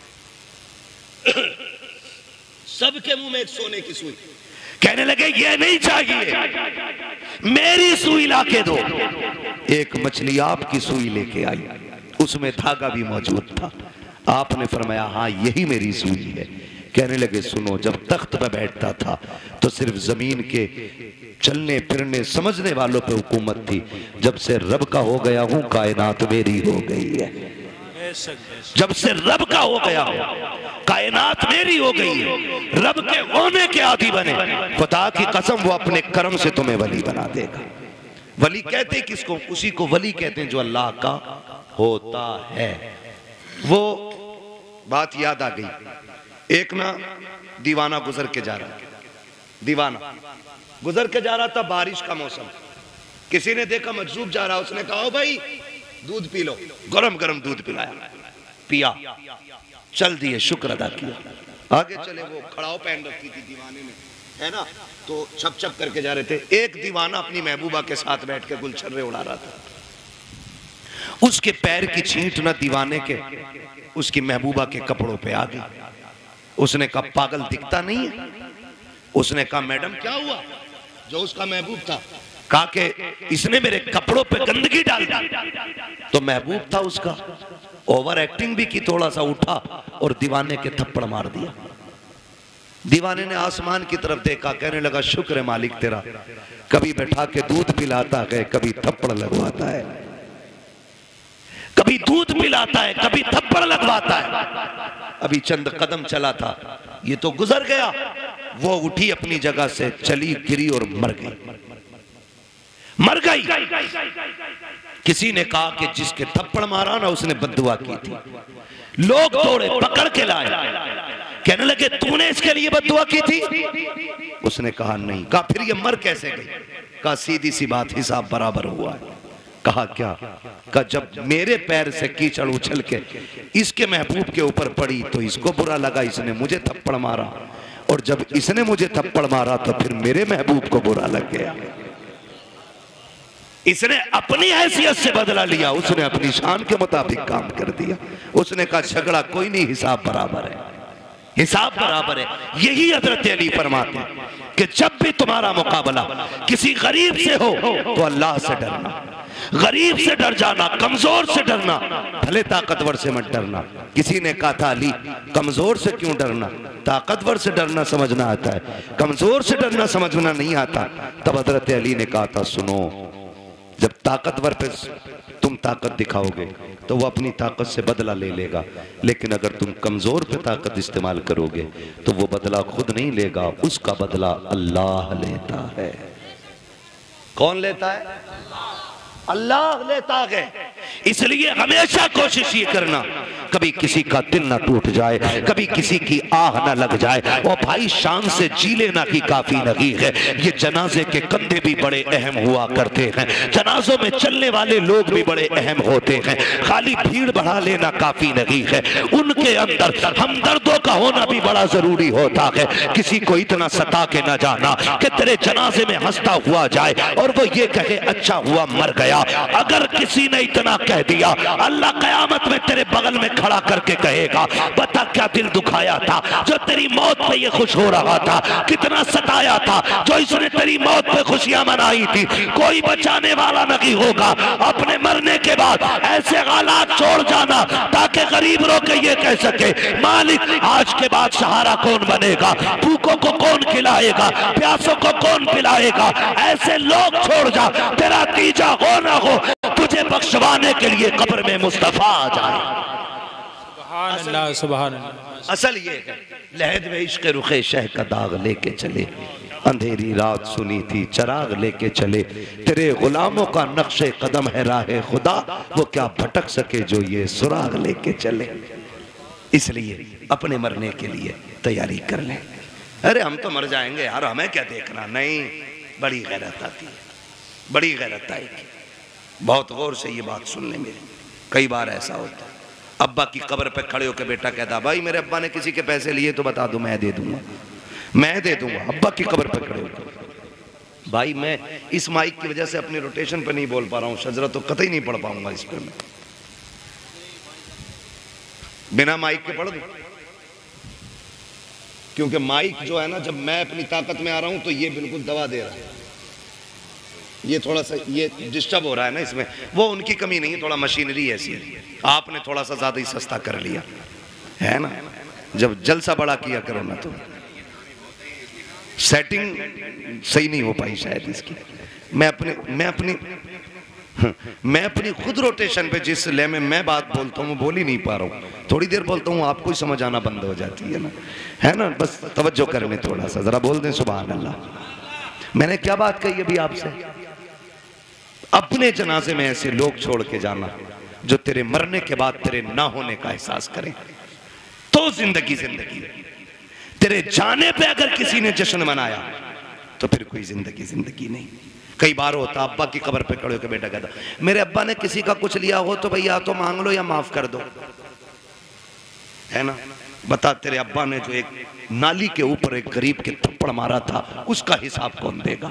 सबके मुंह में एक सोने की सुई। कहने लगे ये नहीं चाहिए, मेरी सुई लाके दो। एक मछली आपकी सुई लेके आई, उसमें धागा भी मौजूद था। आपने फरमाया हाँ यही मेरी सुई है। कहने लगे सुनो, जब तख्त पर बैठता था तो सिर्फ जमीन के चलने फिरने समझने वालों पे हुकूमत थी। जब से रब का हो गया हूं कायनात मेरी हो गई है। जब से रब का हो गया हूं कायनात मेरी हो गई है। रब के होने के आदी बने, खुदा की कसम वो अपने कर्म से तुम्हें वली बना देगा। वली कहते हैं किसको? उसी को वली कहते हैं जो अल्लाह का होता है। वो बात याद आ गई, एक ना दीवाना गुजर के जा रहा, दीवाना गुजर के जा रहा था, बारिश का मौसम। किसी ने देखा मजरूब जा रहा, उसने कहा ओ भाई दूध पी लो। गरम गरम दूध पिलाया, पिया, चल दिए, शुक्र अदा किया, आगे चले। वो खड़ाव पहन रखी थी दीवाने ने, है ना, तो छप छप करके जा रहे थे। एक दीवाना अपनी महबूबा के साथ बैठ के गुलछर्रे उड़ा रहा था। उसके पैर की छींट ना दीवाने के उसकी महबूबा के कपड़ों पे आ गई। उसने कहा पागल दिखता नहीं है? उसने कहा मैडम क्या हुआ? जो उसका महबूब था कहा कि इसने मेरे कपड़ों पे गंदगी डाल दी। तो महबूब था उसका, ओवर एक्टिंग भी की, थोड़ा सा उठा और दीवाने के थप्पड़ मार दिया। दीवाने ने आसमान की तरफ देखा, कहने लगा शुक्र है मालिक तेरा, कभी बैठा के दूध पिलाता है, कभी थप्पड़ लगवाता है, कभी दूध पिलाता है, कभी थप्पड़ लगवाता है। अभी चंद कदम चला था, ये तो गुजर गया। वो उठी अपनी जगह से, चली, गिरी और मर गई, मर गई। किसी ने कहा कि जिसके थप्पड़ मारा ना उसने बद्दुआ की थी। लोग दौड़े, पकड़ के लाए, कहने लगे तूने इसके लिए बद्दुआ की थी? उसने कहा नहीं। कहा फिर ये मर कैसे गई? कहा सीधी सी बात, हिसाब बराबर हुआ है। कहा क्या? कहा जब मेरे पैर से कीचड़ उछल के इसके महबूब के ऊपर पड़ी तो इसको बुरा लगा, इसने मुझे थप्पड़ मारा, और जब इसने मुझे थप्पड़ मारा तो फिर मेरे महबूब को बुरा लग गया। इसने अपनी हैसियत से बदला लिया, उसने अपनी शान के मुताबिक काम कर दिया। उसने कहा झगड़ा कोई नहीं, हिसाब बराबर है, हिसाब बराबर है। यही हजरत अली फरमाते हैं कि जब भी तुम्हारा मुकाबला किसी गरीब से हो तो अल्लाह से डरना, गरीब से डर जाना, कमजोर से डरना, भले ताकतवर से मत डरना। किसी ने कहा था अली कमजोर से क्यों डरना? ताकतवर से डरना समझना आता है, कमजोर से डरना समझना नहीं आता। तब हजरत अली ने कहा था सुनो, जब ताकतवर पे तुम ताकत दिखाओगे तो वो अपनी ताकत से बदला ले लेगा, लेकिन अगर तुम कमजोर पे ताकत इस्तेमाल करोगे तो वो बदला खुद नहीं लेगा, उसका बदला अल्लाह लेता है। कौन लेता है? अल्लाह लेता है। इसलिए हमेशा कोशिश ये करना कभी किसी का दिल ना टूट जाए, कभी किसी की आह ना लग जाए। और भाई शान से जी लेना ही काफी नहीं है। ये जनाजे के कंधे भी बड़े अहम हुआ करते हैं, जनाजों में चलने वाले लोग भी बड़े अहम होते हैं। खाली भीड़ बढ़ा लेना काफी नहीं है, उनके अंदर हमदर्दों का होना भी बड़ा जरूरी होता है। किसी को इतना सता के न जाना कि तेरे जनाजे में हंसता हुआ जाए और वो ये कहे अच्छा हुआ मर गया। अगर किसी ने इतना कह दिया, अल्लाह कयामत में तेरे बगल में खड़ा करके कहेगा बता क्या दिल दुखाया था जो तेरी मौत पे ये खुश हो रहा था, कितना सताया था जो इसने तेरी मौत पे खुशियां मनाई थी। कोई बचाने वाला नहीं होगा। अपने मरने के बाद ऐसे हालात छोड़ जाना ताकि गरीब रो के ये कह सके मालिक आज के बाद सहारा कौन बनेगा, भूखों को कौन खिलाएगा, प्यासों को कौन पिलाएगा। ऐसे लोग छोड़ जा, तेरा तीजा हो ना हो तुझे बख्शवाने के लिए कब्र में मुस्तफा आ जाए। सुभान अल्लाह, सुभान अल्लाह। असल ये है लहद में इश्क रुखे शह का दाग लेके चले, अंधेरी रात सुनी थी चराग लेके चले। तेरे गुलामों का नक्शे कदम है राहे खुदा, वो क्या भटक सके जो ये सुराग लेके चले। इसलिए अपने मरने के लिए तैयारी कर लें। अरे हम तो मर जाएंगे यार, हमें क्या देखना। नहीं, बड़ी गैरत आती है, बड़ी गैरत आएगी। बहुत गौर से ये बात सुन ले मेरी। कई बार ऐसा होता है अब्बा की कब्र पे खड़े होकर बेटा कहता भाई मेरे अब्बा ने किसी के पैसे लिए तो बता दो, मैं दे दूंगा, मैं दे दूंगा। अब्बा की कब्र पे खड़े होकर भाई मैं इस माइक की वजह से अपनी रोटेशन पे नहीं बोल पा रहा हूँ, शजरा तो कतई नहीं पढ़ पाऊंगा इस पे मैं, बिना माइक के पढ़ दूं, क्योंकि माइक जो है ना, जब मैं अपनी ताकत में आ रहा हूं तो ये बिल्कुल दबा दे रहा है, ये थोड़ा सा ये डिस्टर्ब हो रहा है ना इसमें। वो उनकी कमी नहीं है, थोड़ा मशीनरी ऐसी है, आपने थोड़ा सा ज्यादा ही सस्ता कर लिया है ना। जब जलसा बड़ा किया करो ना तो सेटिंग सही नहीं हो पाई शायद इसकी। मैं अपने मैं अपनी मैं अपनी खुद रोटेशन पे जिस ले में मैं बात बोलता हूँ बोल ही नहीं पा रहा हूँ, थोड़ी देर बोलता हूँ आपको ही समझ आना बंद हो जाती है ना, है ना। बस तवज्जो करने थोड़ा सा, जरा बोल दें सुभान अल्लाह। मैंने क्या बात कही अभी आपसे, अपने जनाजे में ऐसे लोग छोड़ के जाना जो तेरे मरने के बाद तेरे ना होने का एहसास करें, तो जिंदगी जिंदगी। तेरे जाने पे अगर किसी ने जश्न मनाया तो फिर कोई जिंदगी जिंदगी नहीं। कई बार होता अब्बा की कब्र पे खड़े होकर बेटा कहता मेरे अब्बा ने किसी का कुछ लिया हो तो भैया तो मांग लो या माफ कर दो, है ना। बता तेरे अब्बा ने जो एक नाली के ऊपर एक गरीब के थप्पड़ मारा था उसका हिसाब कौन देगा।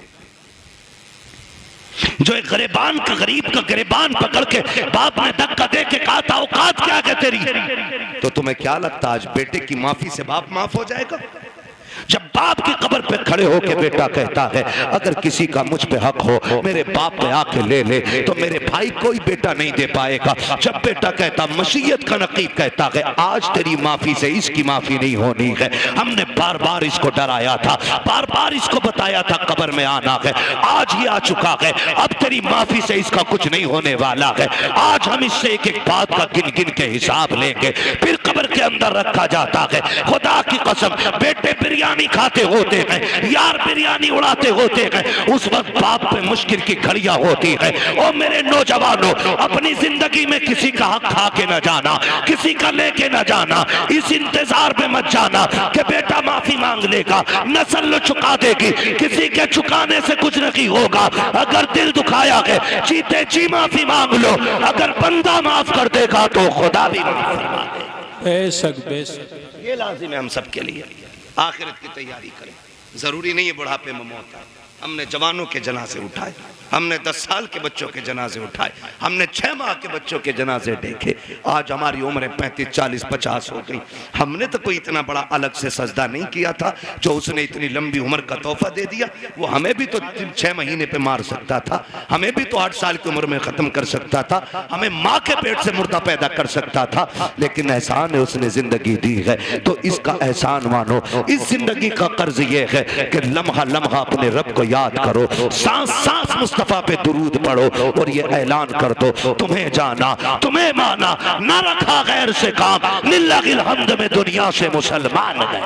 जो एक गरीबान का गरीब का गरीबान पकड़ के बाप ने धक्का दे के कहा था औकात क्या है तेरी, तो तुम्हें क्या लगता आज बेटे की माफी से बाप माफ हो जाएगा। जब बाप की कब्र पे खड़े होके बेटा कहता है अगर किसी का मुझ पे हक हो मेरे बाप पे आके ले ले, तो मेरे भाई कोई बेटा नहीं दे पाएगा। जब बेटा कहता मशीयत का नकीब कहता है आज तेरी माफी से इसकी माफी नहीं होनी है, हमने बार बार इसको डराया था, बार बार इसको बताया था कब्र में आना है, आज ही आ चुका है, अब तेरी माफी से इसका कुछ नहीं होने वाला है। आज हम इससे एक एक बात का गिन गिन के हिसाब लेंगे, फिर कब्र के अंदर रखा जाता है। खुदा की कसम बेटे बिरयानी खाते होते हैं, यार बिरयानी उड़ाते होते हैं, उस वक्त बाप पे मुश्किल की घड़ियां होती है। ओ मेरे नौजवानों, अपनी जिंदगी में किसी का हक खा के न जाना, किसी का लेके न जाना, इस इंतजार पे मत जाना कि बेटा माफी मांग लेगा, नस्ल चुका देगी, किसी के चुकाने से कुछ नहीं होगा। अगर दिल दुखाया है जीते जी माफी मांग लो, अगर बंदा माफ कर देगा तो खुदा भी माफ फरमा देगा। बेशक बेशक ये लाजिम है हम सबके लिए। आखिरत की तैयारी करें, जरूरी नहीं है बुढ़ापे में मौत आए। हमने जवानों के जनाजे उठाए, हमने दस साल के बच्चों के जनाजे उठाए, हमने छह माह के बच्चों के जनाजे देखे। आज हमारी उम्र पैंतीस चालीस पचास हो गई, हमने तो कोई इतना बड़ा अलग से सजदा नहीं किया था जो उसने इतनी लंबी उम्र का तोहफा दे दिया। वो हमें भी तो छह महीने पे मार सकता था, हमें भी तो आठ साल की उम्र में खत्म कर सकता था, हमें माँ के पेट से मुर्दा पैदा कर सकता था, लेकिन एहसान है उसने जिंदगी दी है तो इसका एहसान मानो। इस जिंदगी का कर्ज ये है कि लम्हा लम्हा अपने रब को याद करो, सांस सांस मुस्तफा पे दुरूद पढ़ो और ये ऐलान कर दो तुम्हें जाना तुम्हें माना, ना रखा गैर से काम, लिल्लाहिल हम्द में दुनिया से मुसलमान गए।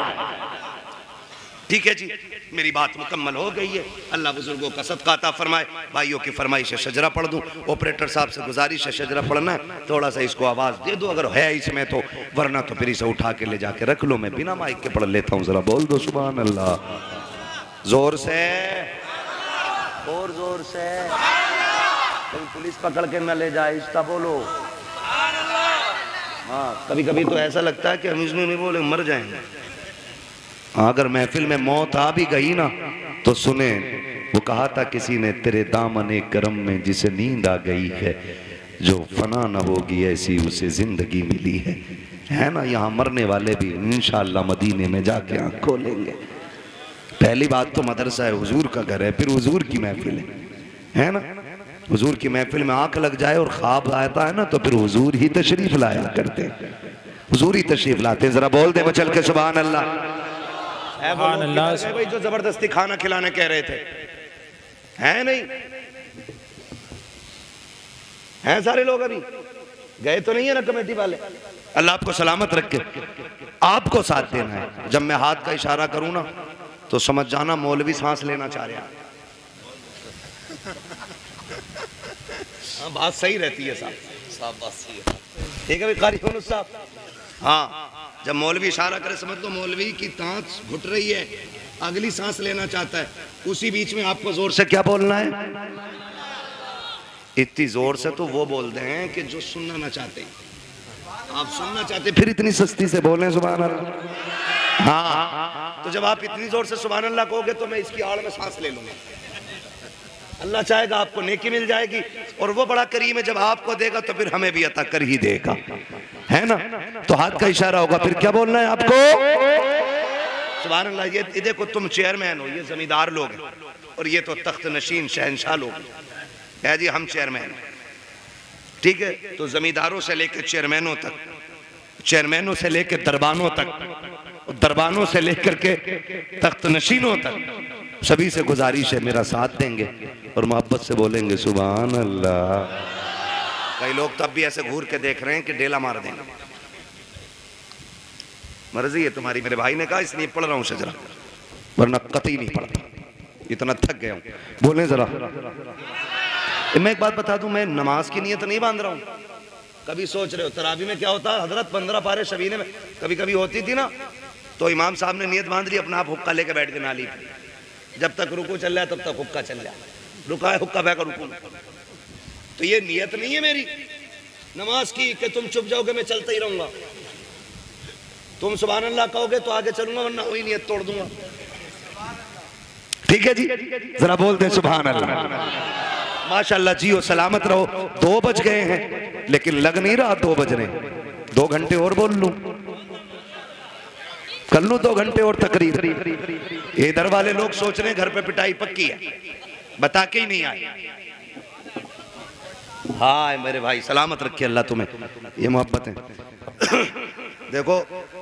ठीक है जी, मेरी बात मुकम्मल हो गई है। अल्लाह बुजुर्गों का सदका अता फरमाए। भाइयों की फरमाइश है शजरा पढ़ दूं, ऑपरेटर साहब से गुजारिश है शजरा पढ़ना है, थोड़ा सा इसको आवाज दे दो अगर है इसमें तो, वरना तो फिर इसे उठा के ले जाके रख लो, मैं बिना माइक के पढ़ लेता हूँ। जरा बोल दो सुभान अल्लाह जोर से और जोर से, कभी पुलिस पकड़ के न ले जाए, इसका बोलो। हाँ कभी कभी तो ऐसा लगता है कि हम इसमें नहीं बोले मर जाएंगे। अगर महफिल में मौत आ भी गई ना तो सुने, वो कहा था किसी ने तेरे दामन करम में जिसे नींद आ गई है, जो फना न होगी ऐसी उसे जिंदगी मिली है, है ना। यहाँ मरने वाले भी इंशाअल्लाह मदीने में जाके आँख खोलेंगे। पहली बात तो मदरसा है, हुजूर का घर है, फिर हुजूर की महफिल है, है ना। हुजूर की महफिल में आंख लग जाए और ख्वाब आता है ना तो फिर हुजूर ही तशरीफ लाया करते, हुजूर ही तशरीफ लाते। जरा बोल दे बचल के सुभान अल्लाह। सुभान अल्लाह। भाई जो जबरदस्ती खाना खिलाने कह रहे थे, है नहीं हैं सारे लोग, अभी गए तो नहीं है ना कमेटी वाले। अल्लाह आपको सलामत रखे, आपको साथ देना है। जब मैं हाथ का इशारा करूं ना तो समझ जाना मौलवी सांस लेना चाह रहा है। हाँ बात सही रहती है साहब, साहब बात सही है। ठीक है कारी साहब। हाँ जब मौलवी इशारा करे समझ लो मौलवी की तांत घुट रही है, अगली सांस लेना चाहता है, उसी बीच में आपको जोर से क्या बोलना है। इतनी जोर से तो वो बोलते हैं कि जो सुनना ना चाहते, आप सुनना चाहते फिर इतनी सस्ती से बोलें सुभान अल्लाह। हाँ तो जब आप इतनी जोर से सुभान अल्लाह कहोगे तो मैं इसकी आड़ में सांस ले लूंगा। अल्लाह चाहेगा आपको नेकी मिल जाएगी, और वो बड़ा करीम है, जब आपको देगा तो फिर हमें भी अता कर ही देगा, है ना। तो हाथ का इशारा होगा, फिर क्या बोलना है आपको? सुभान अल्लाह। ये देखो तुम चेयरमैन हो, ये जमींदार लोग हैं, और ये तो तख्त नशीन शहनशाह लोग है जी, हम चेयरमैन, ठीक है। तो जमींदारों से लेकर चेयरमैनों तक, चेयरमैनों से लेकर दरबानों तक, दरबानों से लेकर के तख्त नशीनों तक, सभी से गुजारिश है मेरा साथ देंगे और मोहब्बत से बोलेंगे सुभान अल्लाह। कई लोग तब भी ऐसे घूर के देख रहे हैं कि डेला मार देंगे। मर्जी है तुम्हारी, मेरे भाई ने कहा इसलिए पढ़ रहा हूँ शजरा, वरना कतई नहीं पढ़ता, इतना थक गया हूँ। बोले जरा। मैं एक बात बता दूं, मैं नमाज की नीयत नहीं बांध रहा हूँ। कभी सोच रहे हो तरावी में क्या होता है हजरत, पंद्रह पारे शबीने में कभी कभी होती थी ना, तो इमाम साहब ने नीयत बांध ली, अपना आप हुक्का लेके बैठ के नाली पे, जब तक रुकू चल रहा है तब तक हुक्का चल रहा है, रुका है हुक्का बहकर रुकू। तो ये नीयत नहीं है मेरी नमाज की कि तुम चुप जाओगे मैं चलता ही रहूंगा। तुम सुभान अल्लाह कहोगे तो आगे चलूंगा, वरना वही नीयत तोड़ दूंगा। ठीक है जी, जरा बोल दे सुभान अल्लाह। माशाअल्लाह जी हो, सलामत रहो। दो बज गए हैं लेकिन लग नहीं रहा दो बजने, दो घंटे और बोल लूं, कर लूं दो घंटे और तकरीर। इधर वाले लोग सोच रहे हैं घर पे पिटाई पक्की है, बता के ही नहीं आए। हाय मेरे भाई, सलामत रखे अल्लाह तुम्हें, ये मोहब्बत है। देखो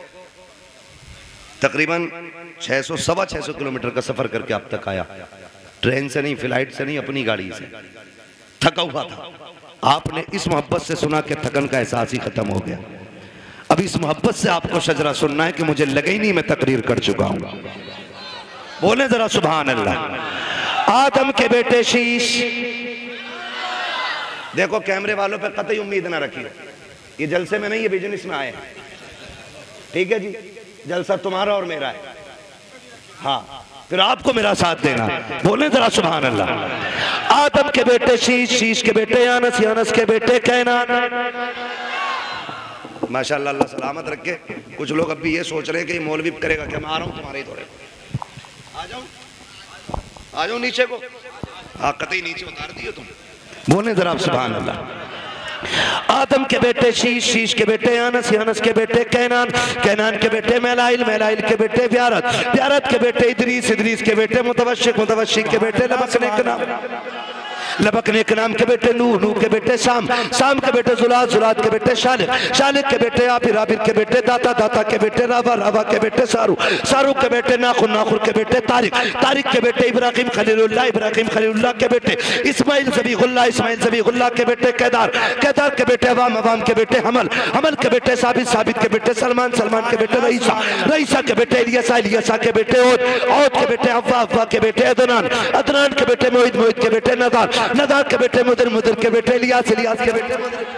तकरीबन छह सौ सवा छह सौ किलोमीटर का सफर करके अब तक आया, ट्रेन से नहीं, फ्लाइट से नहीं, अपनी गाड़ी से। थका हुआ था, आपने इस मोहब्बत से सुना कि थकन का एहसास ही खत्म हो गया। अब इस मोहब्बत से आपको शजरा सुनना है कि मुझे लगे ही नहीं मैं तकरीर कर चुका हूं। बोले जरा सुभान अल्लाह। आदम के बेटे शीश, देखो कैमरे वालों पे कतई उम्मीद ना रखिए, ये जलसे में नहीं, ये बिजनेस में आए हैं, ठीक है जी। जलसा तुम्हारा और मेरा है, हाँ, फिर आपको मेरा साथ देना। बोले जरा सुभान अल्लाह। आदम के बेटे शीश, शीश के बेटे यानस, यानस के बेटे कैनान। माशाअल्लाह, अल्लाह सलामत रखे। कुछ लोग अब भी ये सोच रहे हैं कि मौलवी करेगा क्या, मैं आ रहा हूँ तुम्हारे ही दौरे, आ जाओ आ जाओ नीचे को, हाँ कतई नीचे उतार दिए तुम। बोले जरा सुभान अल्लाह। आदम के बेटे शीश, शीश के बेटे यानस, यानस के बेटे कैनान, कैनान के बेटे मैलाइल, मैलाइल के बेटे ब्यारत, ब्यारत के बेटे इदरीस, इदरीस के बेटे मुतवश्शिक, मुतवश्शिक के बेटे लबकने के नाम, लबकने के नाम के बेटे नूह, नूह के बेटे शाम, शाम के बेटे जुलाद, जुलाद के बेटे शालिक, शालिक के बेटे आबिर, आबिर के बेटे दाता, दाता के बेटे रावा, रावा के बेटे सारू, सारू के बेटे नाखुर, नाखुर के बेटे तारिक, तारिक के बेटे इब्राहिम खलीलुल्लाह, इब्राहिम खलीलुल्लाह के बेटे इस्माइल ज़बीहुल्लाह, इस्माइल ज़बीहुल्लाह के बेटे केदार, केदार के बेटे अवाम, अवाम के बेटे हमल, हमल के बेटे साबित, साबित के बेटे सलमान, सलमान के बेटे रईसा, रईसा के बेटे इलियासा, इलियासा के बेटे औद, औद के बेटे अव्वा, अव्वा के बेटे अदनान, अदनान के बेटे मोहित, मोहित के बेटे नदार, नदार के बेटे मुदर, मुदर के बेटे इलियास, इलियास के बेटे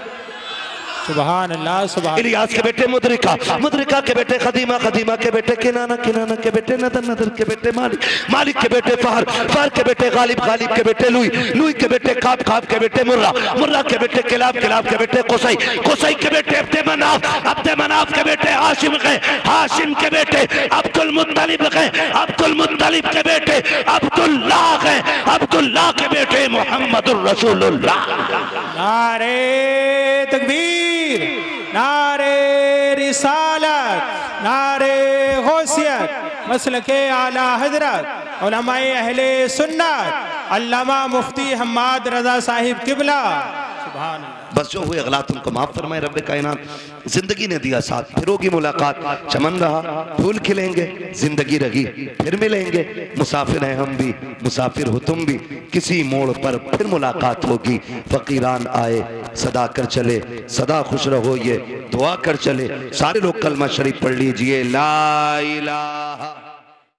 सुभान अल्लाह, सुभान इलियास के बेटे मुदरिका, मुदरिका के बेटे खदीमा, खदीमा के बेटे किनाना, किनाना के बेटे नदर, नदर के बेटे मालिक, मालिक के बेटे फहर, फहर के बेटे गालिब, गालिब के बेटे लुई, लुई के बेटे काब, काब के बेटे मुर्रा, मुर्रा के बेटे किलाब, किलाब के बेटे कुसै, कुसै के बेटे अब्दे मनाफ, अब्दे मनाफ के बेटे हाशिम के, हाशिम के बेटे अब्दुल मुत्तलिब के, अब्दुल मुत्तलिब के बेटे अब्दुल्लाह के, अब्दुल्लाह के बेटे मुहम्मदुर रसूलुल्लाह। नारे तकबीर, नारे रिसालत, नारे गौसियत, मसलके आला हजरत उलमाए अहले सुन्नत अल्लामा मुफ्ती हम्माद रजा साहिब किबला। सुभान अल्लाह। बस जो हुए गलत उनको माफ फरमाए रब्बे कायनात। जिंदगी ने दिया साथ, फिर होगी मुलाकात, चमन रहा, फूल खिलेंगे, जिंदगी रही, फिर मिलेंगे। मुसाफिर हैं हम भी, मुसाफिर हो तुम भी, किसी मोड़ पर फिर मुलाकात होगी। फकीरान आए सदा कर चले, सदा खुश रहो ये दुआ कर चले। सारे लोग कलमा शरीफ पढ़ लीजिए, ला इलाहा